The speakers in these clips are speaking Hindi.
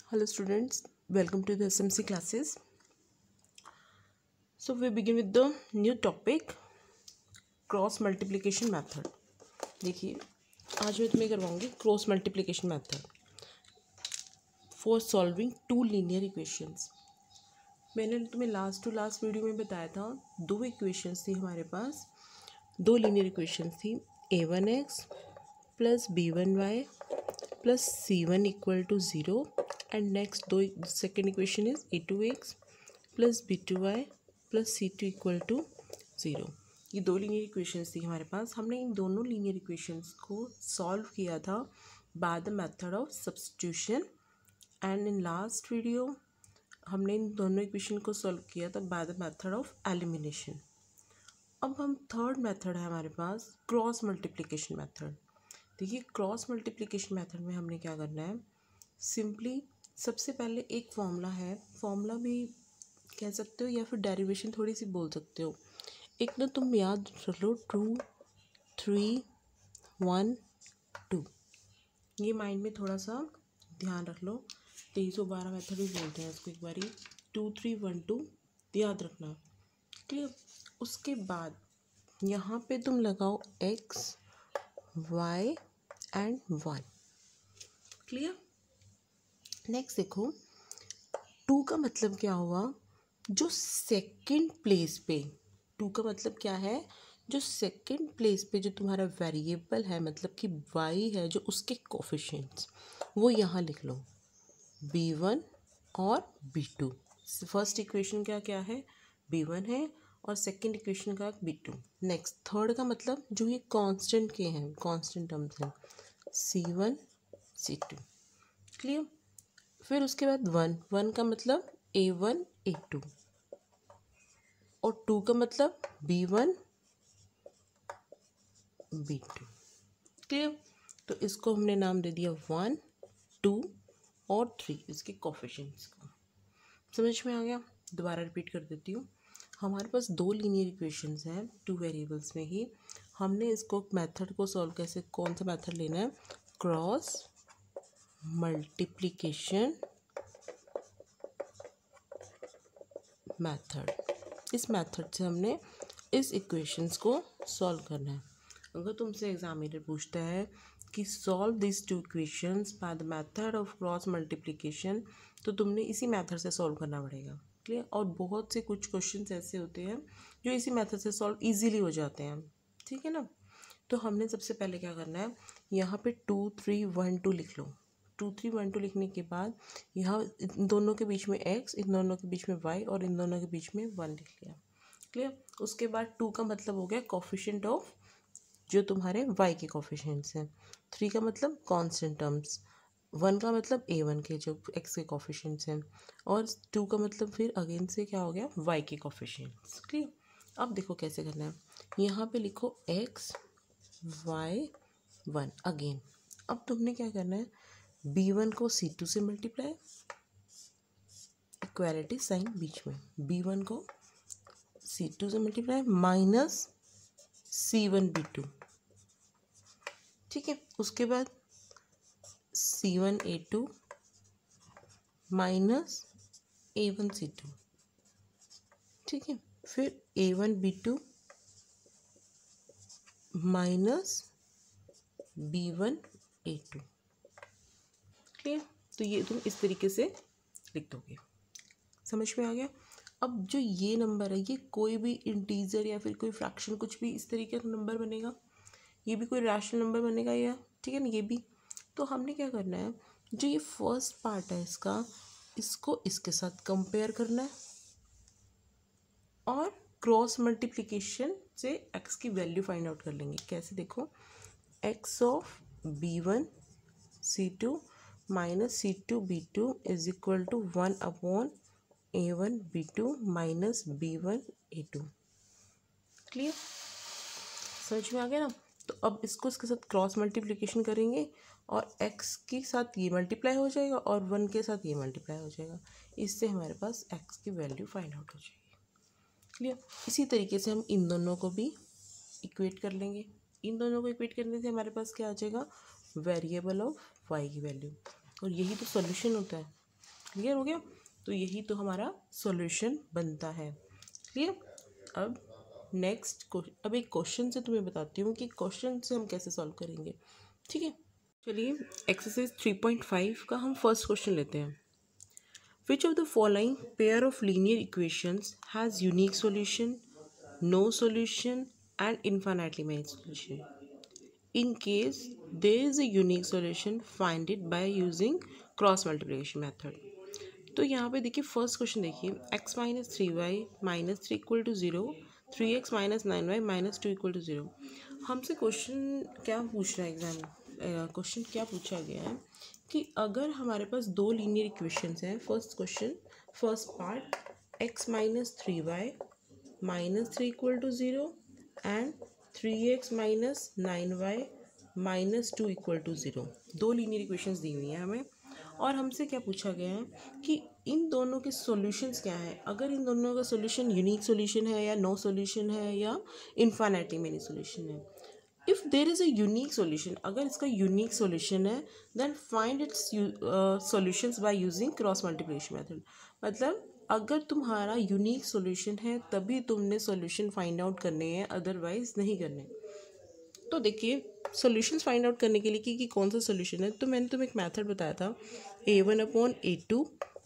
Hello students, welcome to the SMC classes. So we begin with the new topic cross multiplication method. देखिए आज मैं तुम्हें करवाऊंगी cross multiplication method for solving two linear equations. मैंने तुम्हें लास्ट वीडियो में बताया था दो इक्वेशंस थी हमारे पास, दो लीनियर इक्वेशंस थी a1x plus b1y plus c1 equal to 0 and next second equation is a2x plus b2y plus c2 equal to 0। ये दो लीनियर इक्वेशंस थी हमारे पास। हमने इन दोनों लीनियर इक्वेशंस को सॉल्व किया था by the method of substitution and in last video हमने इन दोनों इक्वेशन को सॉल्व किया था by the method of elimination. अब हम थर्ड मेथड है हमारे पास क्रॉस मल्टीप्लिकेशन मेथड। देखिए क्रॉस मल्टीप्लिकेशन मेथड में हमने क्या करना है, सिंपली सबसे पहले एक फॉर्मूला है, फॉर्मूला भी कह सकते हो या फिर डेरिवेशन थोड़ी सी बोल सकते हो। एक ना तुम याद रख लो 2 3 1 2, ये माइंड में थोड़ा सा ध्यान रख लो। 2312 मेथड भी बोलते हैं इसको, एक बारी 2 3 1 2 याद रखना, क्लियर। उसके बाद यहाँ पे तुम लगाओ x y and 1, clear. Next देखो 2 का मतलब क्या हुआ, जो सेकंड प्लेस पे, 2 का मतलब क्या है, जो सेकंड प्लेस पे जो तुम्हारा वेरिएबल है मतलब कि y है, जो उसके कोफिशिएंट्स वो यहाँ लिख लो b1 और b2। फर्स्ट इक्वेशन का क्या है, b1 है और सेकंड इक्वेशन का b2। नेक्स्ट थर्ड का मतलब जो ये कांस्टेंट के हैं, कांस्टेंट टर्म्स हैं c1 c2, क्लियर। फिर उसके बाद 1 का मतलब a1 a2 और 2 का मतलब b1 b2, क्लियर। तो इसको हमने नाम दे दिया 1 2 और 3, इसके कोफिशिएंट्स को। समझ में आ गया। दोबारा रिपीट कर देती हूँ। हमारे पास दो लीनियर इक्वेशंस हैं टू वेरिएबल्स में ही। हमने इसको मेथड को सॉल्व कैसे, कौन सा मेथड लेना है, क्रॉस मल्टीप्लिकेशन मेथड। इस मेथड से हमने इस इक्वेशंस को सॉल्व करना है। अगर तुमसे एग्जामिनर पूछता है कि solve this two equations by the method of cross multiplication, तो तुमने इसी मेथड से सॉल्व करना पड़ेगा, क्लियर। और बहुत से कुछ क्वेश्चंस ऐसे होते हैं जो इसी मेथड से सॉल्व इजीली हो जाते हैं, ठीक है ना। तो हमने सबसे पहले क्या करना है, यहाँ पे 2 3 1 2 लिख लो। 2 3 1 2 लिखने के बाद यहाँ इन दोनों के बीच में x, इन दोनों के बीच में y और इन दोनों के बीच में 1 लिख लिया, क्लियर। उसके बाद 2 का मतलब हो गया कोफिशिएंट ऑफ जो तुम्हारे y के कोफिशिएंट्स हैं। 3 का मतलब कांस्टेंट टर्म्स, 1 का मतलब a1 के जो x के कोफिशिएंट्स हैं और 2 का मतलब फिर अगेन से क्या हो गया, y के कोफिशिएंट्स, क्लियर। अब देखो कैसे करना है, यहाँ पे लिखो x y 1 अगेन। अब तुमने क्या करना है, b1 को c2 से मल्टीप्लाई, इक्वालिटी साइन बीच में, b1 को c2 से मल्टीप्लाई माइनस c1 b2, ठीक है। उसके बाद c1 a2 minus a1 c2, ठीक है। फिर a1 b2 minus b1 a2, clear. तो ये तुम इस तरीके से लिख दोगे, समझ में आ गया। अब जो ये नंबर है, ये कोई भी इंटीजर या फिर कोई फ्रैक्शन कुछ भी इस तरीके का नंबर बनेगा, ये भी कोई रैशनल नंबर बनेगा या, ठीक है ना, ये भी। तो हमने क्या करना है, जो ये फर्स्ट पार्ट है इसका, इसको इसके साथ कंपेयर करना है और क्रॉस मल्टीप्लिकेशन से x की वैल्यू फाइंड आउट कर लेंगे। कैसे, देखो x of b1 c2 minus c2 b2 is equal to 1 upon a1 b2 minus b1 a2, clear, समझ में आ गया ना। तो अब इसको इसके साथ क्रॉस मल्टीप्लिकेशन करेंगे और x के साथ ये मल्टीप्लाई हो जाएगा और 1 के साथ ये मल्टीप्लाई हो जाएगा, इससे हमारे पास x की वैल्यू फाइंड आउट हो जाएगी, क्लियर। इसी तरीके से हम इन दोनों को भी इक्वेट कर लेंगे। इन दोनों को इक्वेट करने से हमारे पास क्या आ जाएगा, वेरिएबल ऑफ y की वैल्यू, और यही तो सॉल्यूशन होता है। क्लियर हो गया? तो यही तो हमारा सॉल्यूशन बनता है। क्लियर? अब अब एक क्वेश्चन से तुम्हें बताती हूँ कि क्वेश्चन से हम कैसे सॉल्व करेंगे। ठीक है, चलिए एक्सरसाइज 3.5 का हम फर्स्ट क्वेश्चन लेते हैं। Which of the following pair of linear equations has unique solution, no solution and infinitely many solution? In case there is a unique solution, find it by using cross multiplication method. तो यहाँ पे देखिए फर्स्ट क्वेश्चन देखिए, x minus 3y minus 3 equal to 0, 3x minus 9y minus 2 equal to 0। हमसे क्वेश्चन क्या पूछ रहा है क्वेश्चन क्या पूछा गया है कि अगर हमारे पास दो लीनियर इक्वेशंस हैं। First question, first part, x minus 3y minus 3 equal to 0 and 3x minus 9y minus 2 equal to 0। दो लीनियर इक्वेशंस दी हुई हैं हमें और हमसे क्या पूछा गया है कि इन दोनों के सॉल्यूशंस क्या हैं। अगर इन दोनों का सॉल्यूशन यूनिक सॉल्यूशन है या नो सॉल्यूशन है या इनफाइनाइटली मेनी सॉल्यूशन है। If there is a unique solution, अगर इसका यूनिक सॉल्यूशन है then find its solutions by using cross multiplication method. मतलब अगर तुम्हारा यूनिक सॉल्यूशन है तभी तुमने सॉल्यूशन फाइंड आउट करने हैं, अदरवाइज नहीं करने। तो देखिए सॉल्यूशंस फाइंड आउट करने के लिए कि कौन सा सॉल्यूशन है, तो मैंने तुम्हें एक मेथड बताया था, a1/a2,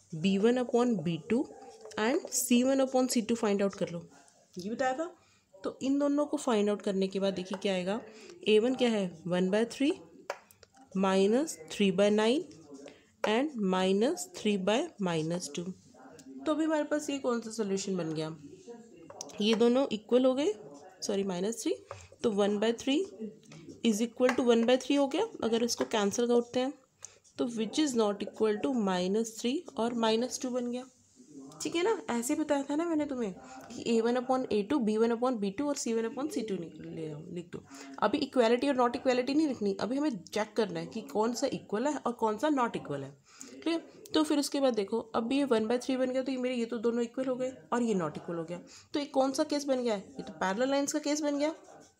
b1/b2 and c1/c2 find out कर लो, ये बताया था। तो इन दोनों को फाइंड आउट करने के बाद देखिए क्या आएगा, a1 क्या है 1/3 माइनस 3/9 एंड माइनस 3/-2। तो अभी हमारे पास ये कौन सा सोल्यूशन बन गया, ये दोनों इक्वल हो गए, सॉरी -3, तो 1/3 इज इक्वल टू 1/3 हो गया। अगर इसको कैंसिल करते हैं तो which is not equal to -3 और -2 बन गया। ठीक है ना, ऐसे बताया था ना मैंने तुम्हें कि a1/a2, b1/b2 और c1/c2 लिख दो। अभी इक्वालिटी और नॉट इक्वालिटी नहीं लिखनी, अभी हमें चेक करना है कि कौन सा इक्वल है और कौन सा नॉट इक्वल है। क्लियर? तो फिर उसके बाद देखो, अब ये 1/3 बन गया तो ये तो दोनों इक्वल हो गए और ये नॉट इक्वल हो गया। तो ये कौन सा केस बन गया है, ये तो पैरेलल लाइंस का केस बन गया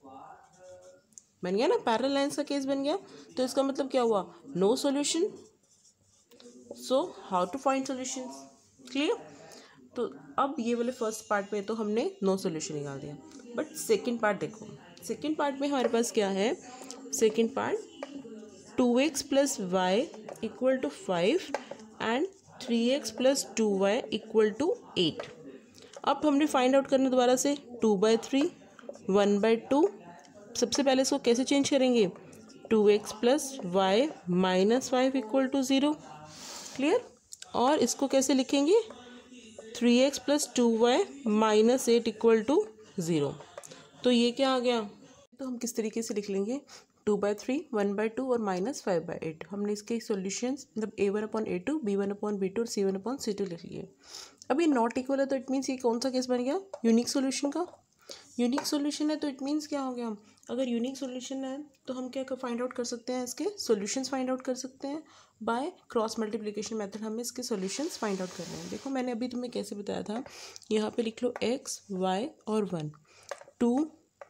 ना, पैरेलल लाइंस का केस बन गया। तो इसका मतलब क्या हुआ, no solution. So how to find solutions? Clear? तो अब ये वाले फर्स्ट पार्ट में तो हमने नो सॉल्यूशन निकाल दिया, बट सेकंड पार्ट देखो, सेकंड पार्ट में हमारे पास क्या है, second part 2x plus y equal to 5 and 3x plus 2y equal to 8। अब हमने फाइंड आउट करना दोबारा से 2/3 1/2। सबसे पहले इसको कैसे चेंज करेंगे, 2x plus y minus 5 equal to 0। Clear? और इसको कैसे लिखेंगे, 3x plus 2y minus 8 equal to 0। तो ये क्या आ गया, तो हम किस तरीके से लिख लेंगे, 2/3 1/2 और -5/8। हमने इसके सॉल्यूशंस मतलब a1/a2, b1/b2 और c1/c2 लिख लिए। अब ये नॉट इक्वल है तो इट मीन्स ये कौन सा केस बन गया, यूनिक सॉल्यूशन का। यूनिक सॉल्यूशन है तो इट मीन्स क्या हो गया, अगर यूनिक सॉल्यूशन है तो हम क्या फाइंड आउट कर सकते हैं, इसके सॉल्यूशंस फाइंड आउट कर सकते हैं बाय क्रॉस मल्टीप्लिकेशन मेथड। हमें इसके सॉल्यूशंस फाइंड आउट करने हैं। देखो मैंने अभी तुम्हें कैसे बताया था, यहाँ पे लिख लो x, y और 1, 2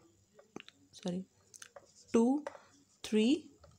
3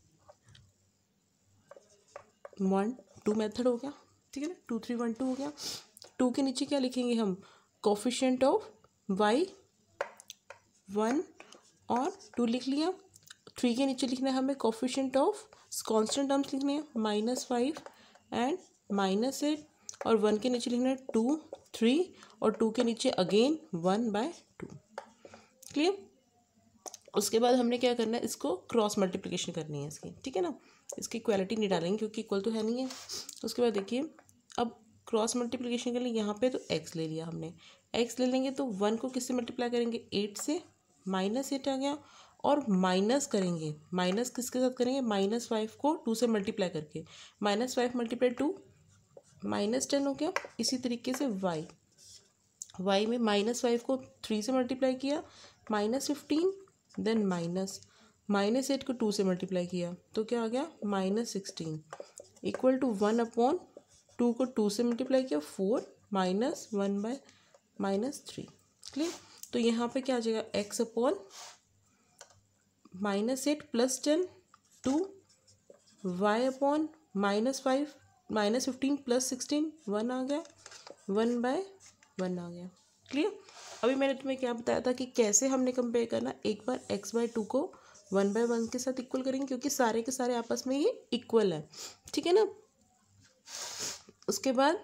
1 2 मेथड हो गया। ठीक है ना, 2 3 1 2 हो गया। 2 के नीचे क्या लिखेंगे हम, कोफिशिएंट ऑफ y 1 और 2 लिख लिया। 3 के नीचे लिखना है हमें कोफिशिएंट ऑफ कांस्टेंट टर्म्स लिखने हैं, -5 एंड -8। और 1 के नीचे लिखना है 2 3 और 2 के नीचे अगेन 1/2। क्लियर? उसके बाद हमने क्या करना है, इसको क्रॉस मल्टीप्लिकेशन करनी है इसकी। ठीक है ना, इसकी इक्वालिटी नहीं डालेंगे क्योंकि इक्वल तो है नहीं है। उसके बाद देखिए, अब क्रॉस मल्टीप्लिकेशन के लिए यहाँ पे तो x ले लिया हमने, x ले लेंगे तो 1 को किससे मल्टीप्लाई करेंगे, 8 से, -8 आ गया। और माइनस करेंगे, माइनस किसके साथ करेंगे, -5 को 2 से मल्टीप्लाई करके, -5 × 2 -10 हो गया। इसी तरीके से y में -5 को 3 से मल्टीप्लाई किया, -15, देन -8 को 2 से मल्टीप्लाई किया तो क्या आ गया, -16 इक्वल टू 1/2 को 2 से मल्टीप्लाई किया 4 -1/-3। क्लियर? तो यहाँ पे क्या आ जाएगा, x/-8 + 10 2 y/-5 -15 + 16 1 आ गया, 1/1 आ गया। क्लियर। अभी मैंने तुम्हें क्या बताया था कि कैसे हमने कंपेयर करना, एक बार x/2 को 1/1 के साथ इक्वल करेंगे क्योंकि सारे के सारे आपस में ये इक्वल है, ठीक है ना। उसके बाद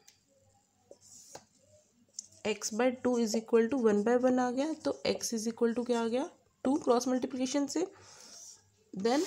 x/2 इज इक्वल टू 1/1 आ गया, तो x इज इक्वल टू क्या आ गया 2 क्रॉस मल्टीप्लिकेशन से। Then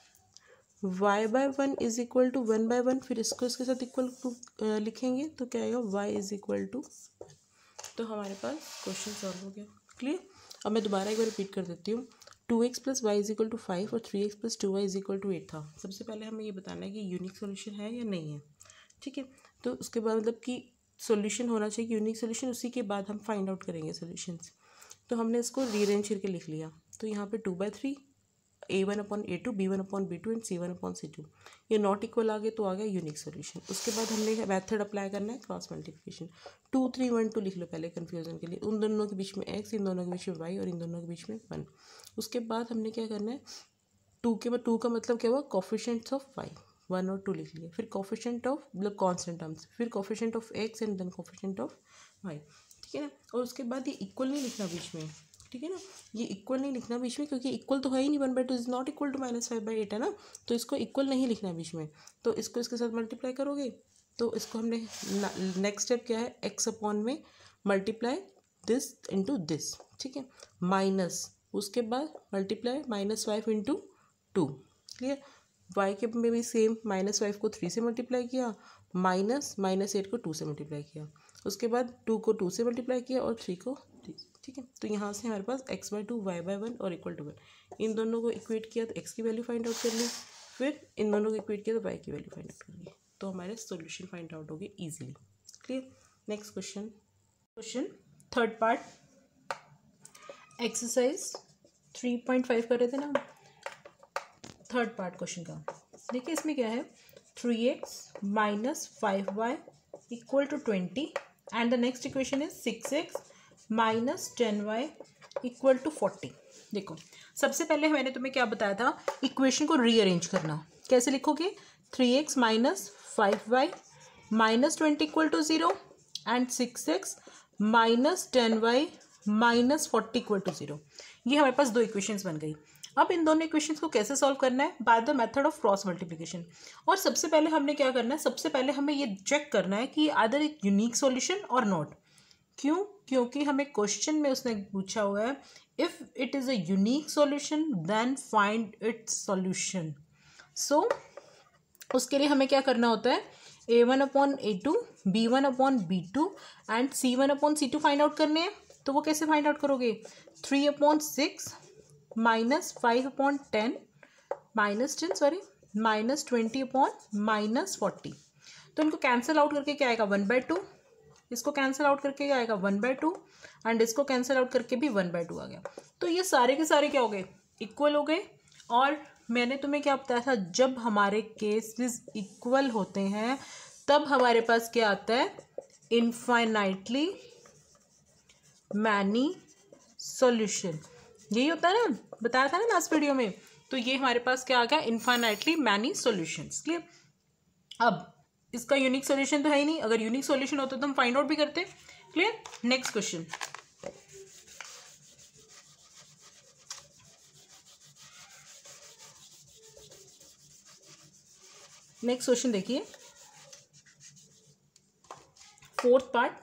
y/1 is equal to 1/1, फिर इसको इसके साथ इक्वल टू लिखेंगे तो क्या आएगा y इज इक्वल टू। तो हमारे पास क्वेश्चन सॉल्व हो गया। क्लियर। अब मैं दोबारा एक बार रिपीट कर देती हूँ। 2x + y is equal to 5 और 3x + 2y is equal to 8 था। सबसे पहले हमें ये बताना है कि यूनिक सोल्यूशन है या नहीं है, ठीक है। तो उसके बाद मतलब कि सॉल्यूशन होना चाहिए यूनिक सॉल्यूशन, उसी के बाद हम फाइंड आउट करेंगे सॉल्यूशंस। तो हमने इसको रीअरेंज करके लिख लिया। तो यहाँ पे 2/3 a1/a2 b1/b2 एंड c1/c2, ये नॉट इक्वल आ गए तो आ गया यूनिक सॉल्यूशन। उसके बाद हमने मेथड अप्लाई करना है क्रॉस मल्टीप्लिकेशन। 2 3 1 2 लिख लो पहले कन्फ्यूजन के लिए। उन दोनों के बीच में x, इन दोनों के बीच में y और इन दोनों के बीच में 1। उसके बाद हमने क्या करना है, 2 का मतलब क्या हुआ कोफिशिएंट्स ऑफ y 1 और 2 लिख लिए, फिर कोफिशिएंट ऑफ मतलब कॉन्स्टेंट टर्म्स, फिर coefficient of x and then coefficient of y, ठीक है ना। और उसके बाद ये इक्वल नहीं लिखना बीच में, ठीक है ना। ये इक्वल नहीं लिखना बीच में क्योंकि इक्वल तो है ही नहीं, 1/2 इज नॉट इक्वल टू -5/8 है ना, तो इसको इक्वल नहीं लिखना बीच में। तो इसको इसके साथ मल्टीप्लाई करोगे तो इसको हमने नेक्स्ट स्टेप क्या है, x/में मल्टीप्लाई दिस इंटू दिस, ठीक है, माइनस उसके बाद मल्टीप्लाई -5 इंटू 2। क्लियर। y के में भी सेम, -5 को 3 से मल्टीप्लाई किया, -8 को 2 से मल्टीप्लाई किया, उसके बाद 2 को 2 से मल्टीप्लाई किया और 3 को 3, ठीक है। तो यहाँ से हमारे पास x/2 y/1 और इक्वल टू 1, इन दोनों को इक्वेट किया तो x की वैल्यू फाइंड आउट कर ली, फिर इन दोनों को इक्वेट किया तो y की वैल्यू फाइंड आउट कर ली, तो हमारे सॉल्यूशन फाइंड आउट हो गए easily. Clear. Next question third part, exercise 3.5 कर रहे थे ना, थर्ड पार्ट क्वेश्चन का। देखिए इसमें क्या है, 3x - 5y equal to 20 and the next equation is 6x - 10y equal to 40। देखो सबसे पहले मैंने तुम्हें क्या बताया था, इक्वेशन को रीअरेंज करना। कैसे लिखोगे, 3x - 5y - 20 इक्वल टू 0 एंड 6x - 10y - 40 इक्वल टू 0। ये हमारे पास दो इक्वेशंस बन गई। अब इन दोनों इक्वेशंस को कैसे सॉल्व करना है, by the method of cross multiplication. और सबसे पहले हमने क्या करना है, सबसे पहले हमें ये चेक करना है कि आदर एक यूनिक सॉल्यूशन और नॉट। क्यों, क्योंकि हमें क्वेश्चन में उसने पूछा हुआ है if it is a unique solution then find its solution. So उसके लिए हमें क्या करना होता है, a1/a2 b1/b2 and c1/c2 find out करने हैं। तो वो कैसे फाइंड आउट करोगे, 3/6 -5/10 -20/-40। तो इनको कैंसिल आउट करके क्या आएगा 1/2, इसको कैंसिल आउट करके क्या आएगा 1/2 एंड इसको कैंसिल आउट करके भी 1/2 आ गया। तो ये सारे के सारे क्या हो गए, इक्वल हो गए। और मैंने तुम्हें क्या बताया था, जब हमारे केसेस इक्वल होते हैं तब हमारे पास क्या आता है, इनफाइनाइटली मैनी सॉल्यूशन। यही होता है ना, बताया था ना लास्ट वीडियो में। तो ये हमारे पास क्या आ गया, इनफाइनाइटली मैनी सॉल्यूशंस। क्लियर। अब इसका यूनिक सॉल्यूशन तो है ही नहीं, अगर यूनिक सॉल्यूशन होता तो हम फाइंड आउट भी करते। Clear. Next question, next question देखिए, fourth part,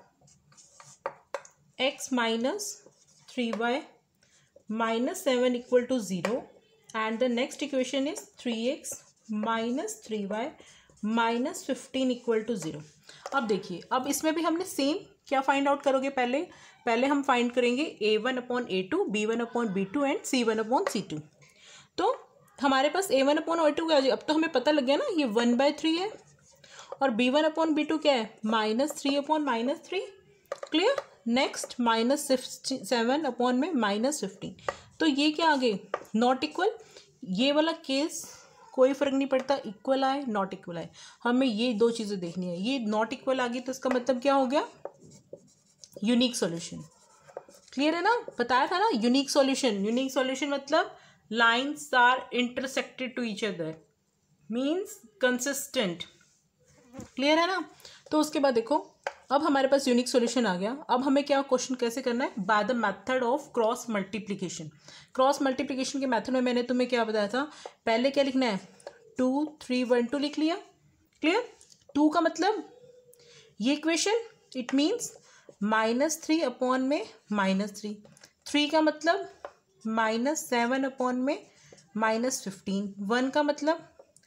x - 3y - 7 equal to 0 and the next equation is 3x - 3y - 15 equal to 0। अब देखिए, अब इसमें भी हमने सेम क्या फाइंड आउट करोगे, पहले हम फाइंड करेंगे a1/a2 b1/b2 एंड c1/c2। तो हमारे पास a1/a2 क्या है, अब तो हमें पता लग गया ना, ये 1/3 है और b1/b2 क्या है -3/-3। क्लियर। नेक्स्ट -7 में -15। तो ये क्या आ गए, नॉट इक्वल। ये वाला केस कोई फर्क नहीं पड़ता, इक्वल आए नॉट इक्वल आए, हमें ये दो चीज़ें देखनी है। ये नॉट इक्वल आ गई तो इसका मतलब क्या हो गया, यूनिक सॉल्यूशन। क्लियर है ना, बताया था ना यूनिक सॉल्यूशन। यूनिक सॉल्यूशन मतलब lines are intersected to each other, means consistent. Clear है ना। तो उसके बाद देखो अब हमारे पास यूनिक सॉल्यूशन आ गया। अब हमें क्या क्वेश्चन कैसे करना है, by the method of cross multiplication. Cross multiplication के मेथड में मैंने तुम्हें क्या बताया था, पहले क्या लिखना है, 2 3 1 2 लिख लिया। क्लियर। 2 का मतलब ये इक्वेशन, इट मीन्स -3 अपॉन में -3। 3 का मतलब -7 अपॉन में -15। 1 का मतलब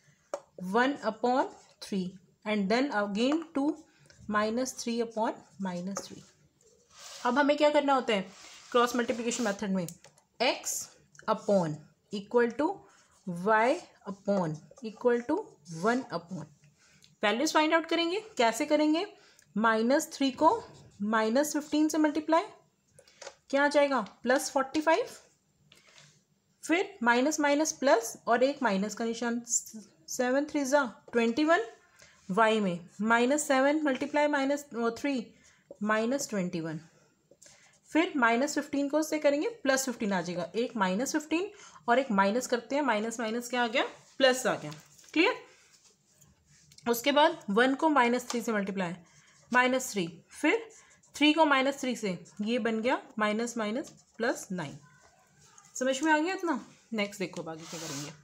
1/3 एंड देन अगेन 2 -3 अपॉन -3। अब हमें क्या करना होता है क्रॉस मल्टीप्लिकेशन मेथड में, x upon equal to y upon equal to 1 upon, values find out करेंगे। कैसे करेंगे, -3 को -15 से मल्टीप्लाई, क्या आ जाएगा +45, फिर माइनस माइनस प्लस और एक माइनस का निशान, 7 3 जा 21, y में -7 मल्टीप्लाई -3 -21, फिर -15 को उससे करेंगे +15 आ जाएगा, एक -15 और एक माइनस करते हैं, माइनस माइनस क्या आ गया, प्लस आ गया। क्लियर। उसके बाद 1 को -3 से मल्टीप्लाई -3, फिर 3 को -3 से, ये बन गया माइनस माइनस +9। समझ में आ गया इतना। नेक्स्ट देखो अब आगे क्या करेंगे,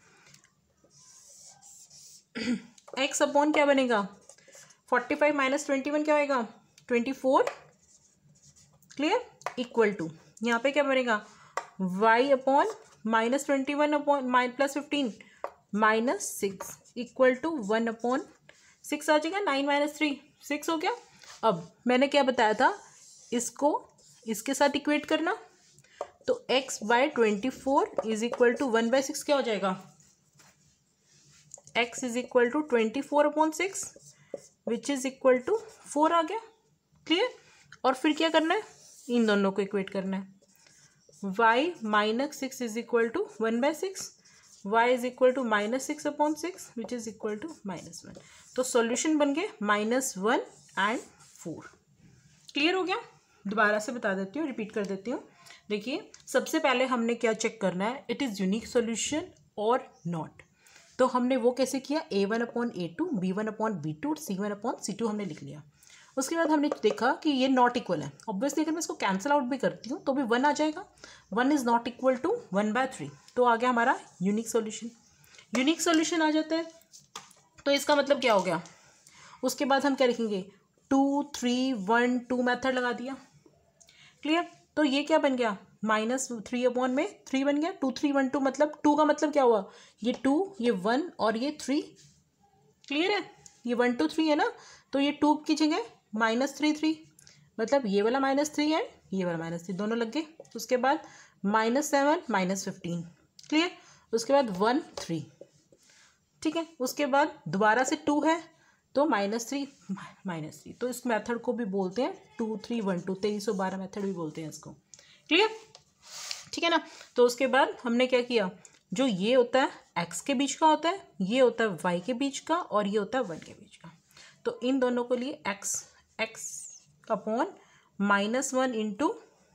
x अपॉन क्या बनेगा, 45 -21 क्या होएगा 24। क्लियर। इक्वल टू यहाँ पे क्या बनेगा, y upon -21 upon +15 -6 equal to 1/6 आ जाएगा, 9 - 3 6 हो गया। अब मैंने क्या बताया था, इसको इसके साथ इक्वेट करना, तो x/24 इज इक्वल टू 1/6 क्या हो जाएगा, x is equal to 24/6 which is equal to 4 आ गया। क्लियर। और फिर क्या करना है, इन दोनों को इक्वेट करना है, y -6 is equal to 1/6, y is equal to -6/6 which is equal to -1। तो सॉल्यूशन बन गए -1 एंड 4। क्लियर हो गया। दोबारा से बता देती हूँ, रिपीट कर देती हूँ। देखिए सबसे पहले हमने क्या चेक करना है, इट इज़ यूनिक सॉल्यूशन और नॉट। तो हमने वो कैसे किया, A1/A2 B1/B2 और C1/C2 हमने लिख लिया। उसके बाद हमने देखा कि ये नॉट इक्वल है, ऑब्वियसली अगर मैं इसको कैंसिल आउट भी करती हूँ तो भी 1 आ जाएगा, 1 इज़ नॉट इक्वल टू 1/3। तो आ गया हमारा यूनिक सॉल्यूशन। यूनिक सॉल्यूशन आ जाता है तो इसका मतलब क्या हो गया, उसके बाद हम क्या लिखेंगे, 2 3 1 2 मेथड लगा दिया। क्लियर। तो ये क्या बन गया, -3 अपॉन में 3 बन गया, 2 3 1 2 मतलब 2 का मतलब क्या हुआ, ये 2 ये 1 और ये 3। क्लियर है, ये 1 2 3 है ना, तो ये 2 की जगह -3 3, मतलब ये वाला -3 एंड ये वाला -3 दोनों लग गए। उसके बाद -7 -15। क्लियर। उसके बाद 1 3। ठीक है। उसके बाद दोबारा से 2 है तो -3 -3, तो इस मेथड को भी बोलते हैं 2 3 1 2 2312 मेथड भी बोलते हैं इसको। क्लियर। ठीक है ना। तो उसके बाद हमने क्या किया, जो ये होता है x के बीच का होता है, ये होता है y के बीच का और ये होता है 1 के बीच का। तो इन दोनों के लिए x upon -1 into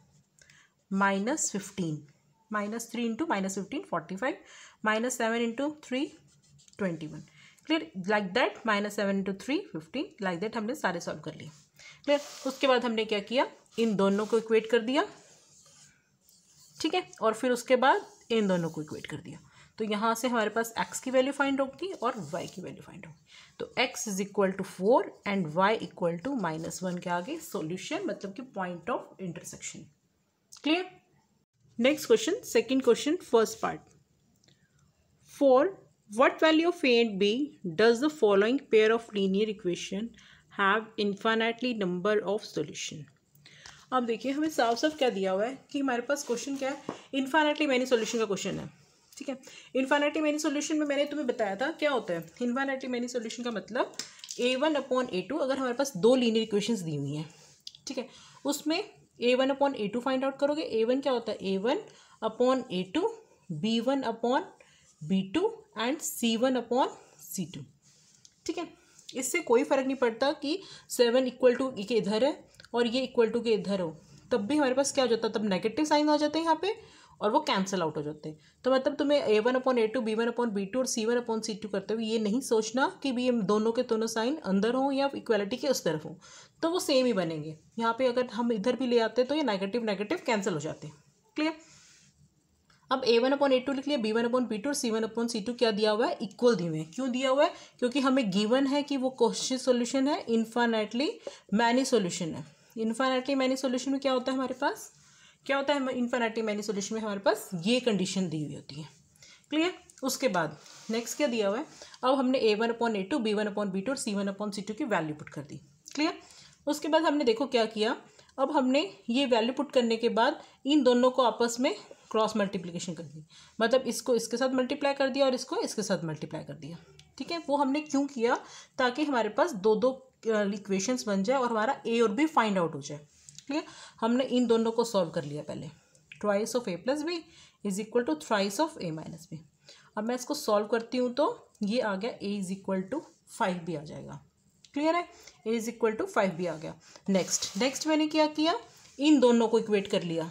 -15, -3 into -15 45, -7 into 3 21। Clear. Like that -7 into 3 15, like that हमने सारे सॉल्व कर लिए। क्लियर। उसके बाद हमने क्या किया, इन दोनों को इक्वेट कर दिया। ठीक है। और फिर उसके बाद इन दोनों को इक्वेट कर दिया, तो यहाँ से हमारे पास x की वैल्यू फाइंड होगी और y की वैल्यू फाइंड होगी। तो x is equal to 4 and y equal to -1 के आगे सॉल्यूशन, मतलब कि point of intersection. Clear. Next question, second question, first part. For what value of a and b does the following pair of linear equation have infinitely number of solution। अब देखिए हमें साफ साफ क्या दिया हुआ है कि हमारे पास क्वेश्चन क्या है, इन्फाइनाइटली मैनी सॉल्यूशन का क्वेश्चन है। ठीक है। इन्फाइनाइटली मैनी सॉल्यूशन में मैंने तुम्हें बताया था क्या होता है, इन्फाइनाइटली मैनी सॉल्यूशन का मतलब A1/A2, अगर हमारे पास दो लीनियर इक्वेशंस दी हुई हैं, ठीक है, उसमें A1/A2 फाइंड आउट करोगे। A1 क्या होता है, A1/A2 B1/B2 एंड C1/C2। ठीक है। इससे कोई फ़र्क नहीं पड़ता कि 7 इक्वल टू के इधर है और ये इक्वल टू के इधर हो, तब भी हमारे पास क्या हो जाता है, तब नेगेटिव साइन आ जाते हैं यहाँ पे और वो कैंसिल आउट हो जाते हैं। तो मतलब तुम्हें A1/A2 B1/B2 और C1/C2 करते हुए ये नहीं सोचना कि भी ये दोनों के दोनों साइन अंदर हों या इक्वालिटी के उस तरफ हों, तो वो सेम ही बनेंगे। यहाँ पे अगर हम इधर भी ले आते हैं तो ये नेगेटिव नेगेटिव कैंसिल हो जाते हैं। क्लियर। अब A1/A2 लिख लिया, B1/B2 और C1/C2 क्या दिया हुआ है, इक्वल दिए हुए हैं। क्यों दिया हुआ है, क्योंकि हमें गिवन है कि वो क्वेश्चन सॉल्यूशन है, इन्फाइनाइटली मैनी सॉल्यूशन है। इन्फाइनाइटली मैनी सॉल्यूशन में क्या होता है हमारे पास, क्या होता है इन्फाइनाइटली मैनी सॉल्यूशन में हमारे पास ये कंडीशन दी हुई होती है। क्लियर। उसके बाद नेक्स्ट क्या दिया हुआ है, अब हमने A1/A2 B1/B2 और C1/C2 की वैल्यू पुट कर दी। क्लियर। उसके बाद हमने देखो क्या किया, अब हमने ये वैल्यू पुट करने के बाद इन दोनों को आपस में क्रॉस मल्टीप्लिकेशन कर दी, मतलब इसको इसके साथ मल्टीप्लाई कर दिया और इसको इसके साथ मल्टीप्लाई कर दिया। ठीक है, वो हमने क्यों किया, ताकि हमारे पास दो दो इक्वेशंस बन जाए और हमारा ए और बी फाइंड आउट हो जाए। क्लियर। हमने इन दोनों को सॉल्व कर लिया पहले, twice of A + B is equal to thrice of A - B। अब मैं इसको सॉल्व करती हूँ तो ये आ गया A = 5 भी आ जाएगा। क्लियर है, A = 5 भी आ गया। नेक्स्ट मैंने क्या किया, इन दोनों को इक्वेट कर लिया।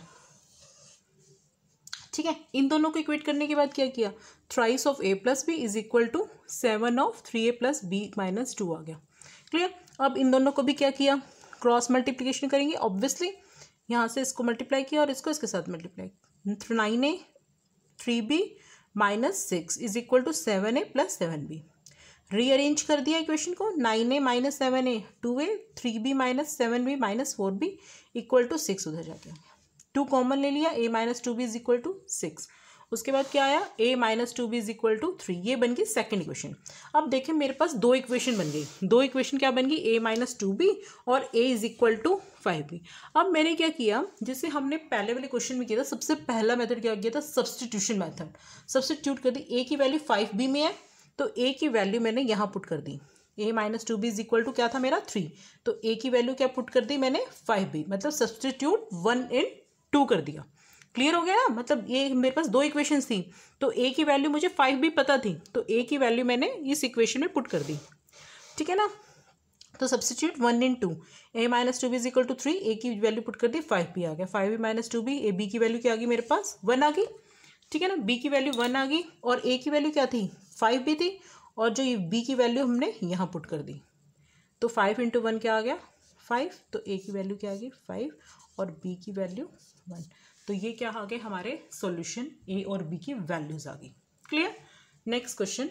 ठीक है, इन दोनों को इक्वेट करने के बाद क्या किया, thrice of A + B is equal to 7 of 3A + B - 2 आ गया। क्लियर। अब इन दोनों को भी क्या किया, क्रॉस मल्टीप्लिकेशन करेंगे। ऑब्वियसली यहाँ से इसको मल्टीप्लाई किया और इसको इसके साथ multiply, 9A 3B - 6 is equal to 7A + 7B। Rearrange कर दिया इक्वेशन को, 9A - 7A 2A 3B - 7B - 4B equal to 6 उधर जाके 2 कॉमन ले लिया, A - 2B is equal to 6। उसके बाद क्या आया, A - 2B is equal to 3। ये बन गई सेकेंड इक्वेशन। अब देखें मेरे पास दो इक्वेशन बन गई, दो इक्वेशन क्या बन गई, A - 2B और A is equal to 5B। अब मैंने क्या किया, जैसे हमने पहले वाले क्वेश्चन में किया था, सबसे पहला मेथड क्या किया था, सब्सटीट्यूशन मेथड। सब्सटीट्यूट कर दी, A की वैल्यू 5B में है तो A की वैल्यू मैंने यहाँ पुट कर दी। A - 2B is equal to क्या था मेरा 3, तो A की वैल्यू क्या पुट कर दी मैंने 5B, मतलब सब्सटीट्यूट 1 in 2 कर दिया। क्लियर हो गया ना, मतलब ये मेरे पास दो इक्वेशंस थी तो A की वैल्यू मुझे 5B पता थी तो A की वैल्यू मैंने इस इक्वेशन में पुट कर दी। ठीक है ना, तो substitute 1 in 2, A - 2B is equal to 3, A की वैल्यू पुट कर दी 5B आ गया, 5B - 2B, B की वैल्यू क्या आ गई मेरे पास 1 आ गई। ठीक है ना, B की वैल्यू 1 आ गई और A की वैल्यू क्या थी 5B थी, और जो ये B की वैल्यू हमने यहाँ पुट कर दी, तो 5 × 1 क्या आ गया 5, तो A की वैल्यू क्या आ गई 5 और B की वैल्यू 1। तो ये क्या आ गए हमारे सॉल्यूशन, A और B की वैल्यूज आ गई। Clear. Next question,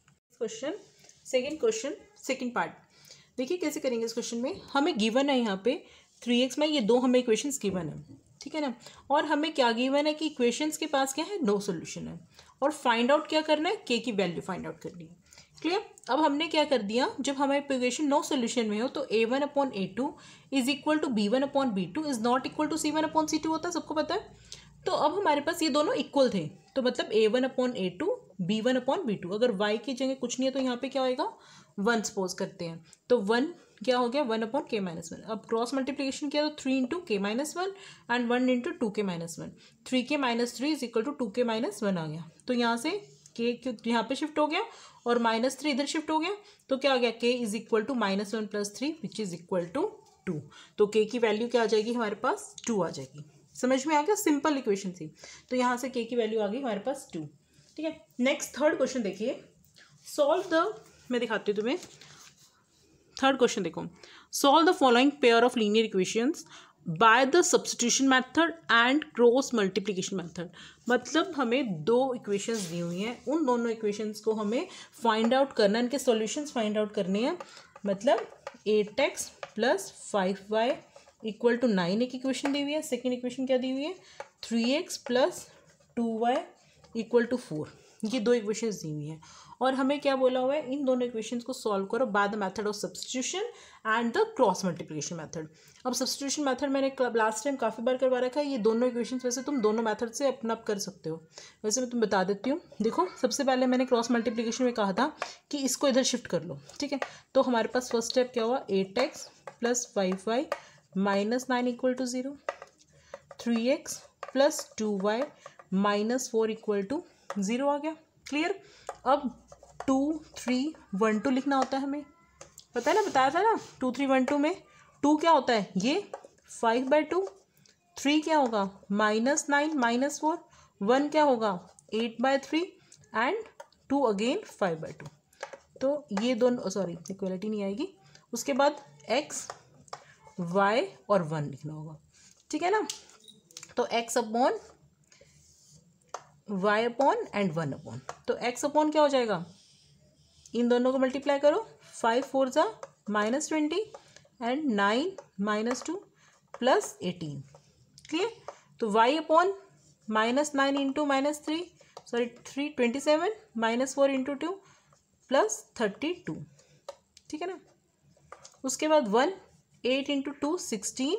second part देखिए कैसे करेंगे। इस क्वेश्चन में हमें गिवन है यहाँ पे 3x में, ये दो हमें इक्वेशंस गिवन है। ठीक है ना, और हमें क्या गिवन है कि इक्वेशंस के पास क्या है, नो सॉल्यूशन है, और फाइंड आउट क्या करना है, k की वैल्यू फाइंड आउट करनी है। क्लियर। अब हमने क्या कर दिया, जब हमें इक्वेशन नो सॉल्यूशन में हो तो A1/A2 is equal to B1/B2 is not equal to C1/C2 होता है, सबको पता है। तो अब हमारे पास ये दोनों इक्वल थे, तो मतलब A1/A2 B1/B2, अगर y की जगह कुछ नहीं है तो यहाँ पे क्या होएगा 1 सपोज करते हैं, तो 1 क्या हो गया 1/K-1। अब क्रॉस मल्टीप्लिकेशन किया तो 3 × K-1 and 1 × 2K-1, 3K - 3 is equal to 2K-1 आ गया। तो यहाँ से k यहाँ पे शिफ्ट हो गया और -3 इधर शिफ्ट हो गया, तो क्या आ गया k is equal to -1 + 3 which is equal to 2। तो k की वैल्यू क्या आ जाएगी हमारे पास 2 आ जाएगी। समझ में आ गया, सिंपल इक्वेशन थी, तो यहाँ से k की वैल्यू आ गई हमारे पास 2। ठीक है, नेक्स्ट थर्ड क्वेश्चन देखिए, सॉल्व द, मैं दिखाती हूँ तुम्हें थर्ड क्वेश्चन। देखो, solve the following pair of linear equations by the substitution method and cross multiplication method. मतलब हमें दो इक्वेशंस दी हुई हैं, उन दोनों इक्वेशंस को हमें फाइंड आउट करना है, इनके सॉल्यूशंस फाइंड आउट करने हैं। मतलब 8x + 5y इक्वल टू 9 एक इक्वेशन दी हुई है, सेकेंड इक्वेशन क्या दी हुई है 3x + 2y इक्वल टू 4, ये दो इक्वेशंस दी हुई हैं। और हमें क्या बोला हुआ है, इन दोनों इक्वेशंस को सॉल्व करो by the method of substitution and the cross multiplication method. अब सब्स्टिट्यूशन मेथड मैंने लास्ट टाइम काफ़ी बार करवा रखा है, ये दोनों इक्वेशंस वैसे तुम दोनों मेथड से अपना कर सकते हो, वैसे मैं तुम बता देती हूँ। देखो, सबसे पहले मैंने क्रॉस मल्टीप्लिकेशन में कहा था कि इसको इधर शिफ्ट कर लो। ठीक है, तो हमारे पास फर्स्ट स्टेप क्या हुआ, 8x + 5y - 9 equal to 0, 3x + 2y - 4 equal to 0 आ गया। क्लियर। अब 2 3 1 2 लिखना होता है, हमें पता है ना, बताया था ना 2 3 1 2 में 2 क्या होता है, ये 5/2, 3 क्या होगा -9 - 4, 1 क्या होगा 8/3 एंड 2 अगेन 5/2, तो ये दोनों सॉरी इक्वलिटी नहीं आएगी। उसके बाद x y और 1 लिखना होगा, ठीक है ना। तो x upon y upon and 1 upon, तो x अपॉन क्या हो जाएगा, इन दोनों को मल्टीप्लाई करो, 5 4 जा -20 एंड 9 -2 प्लस 18, क्लियर। तो y upon -9 into -3 sorry 3 27 -4 into 2 plus 32, ठीक है ना। उसके बाद 1 8 इंटू 2 16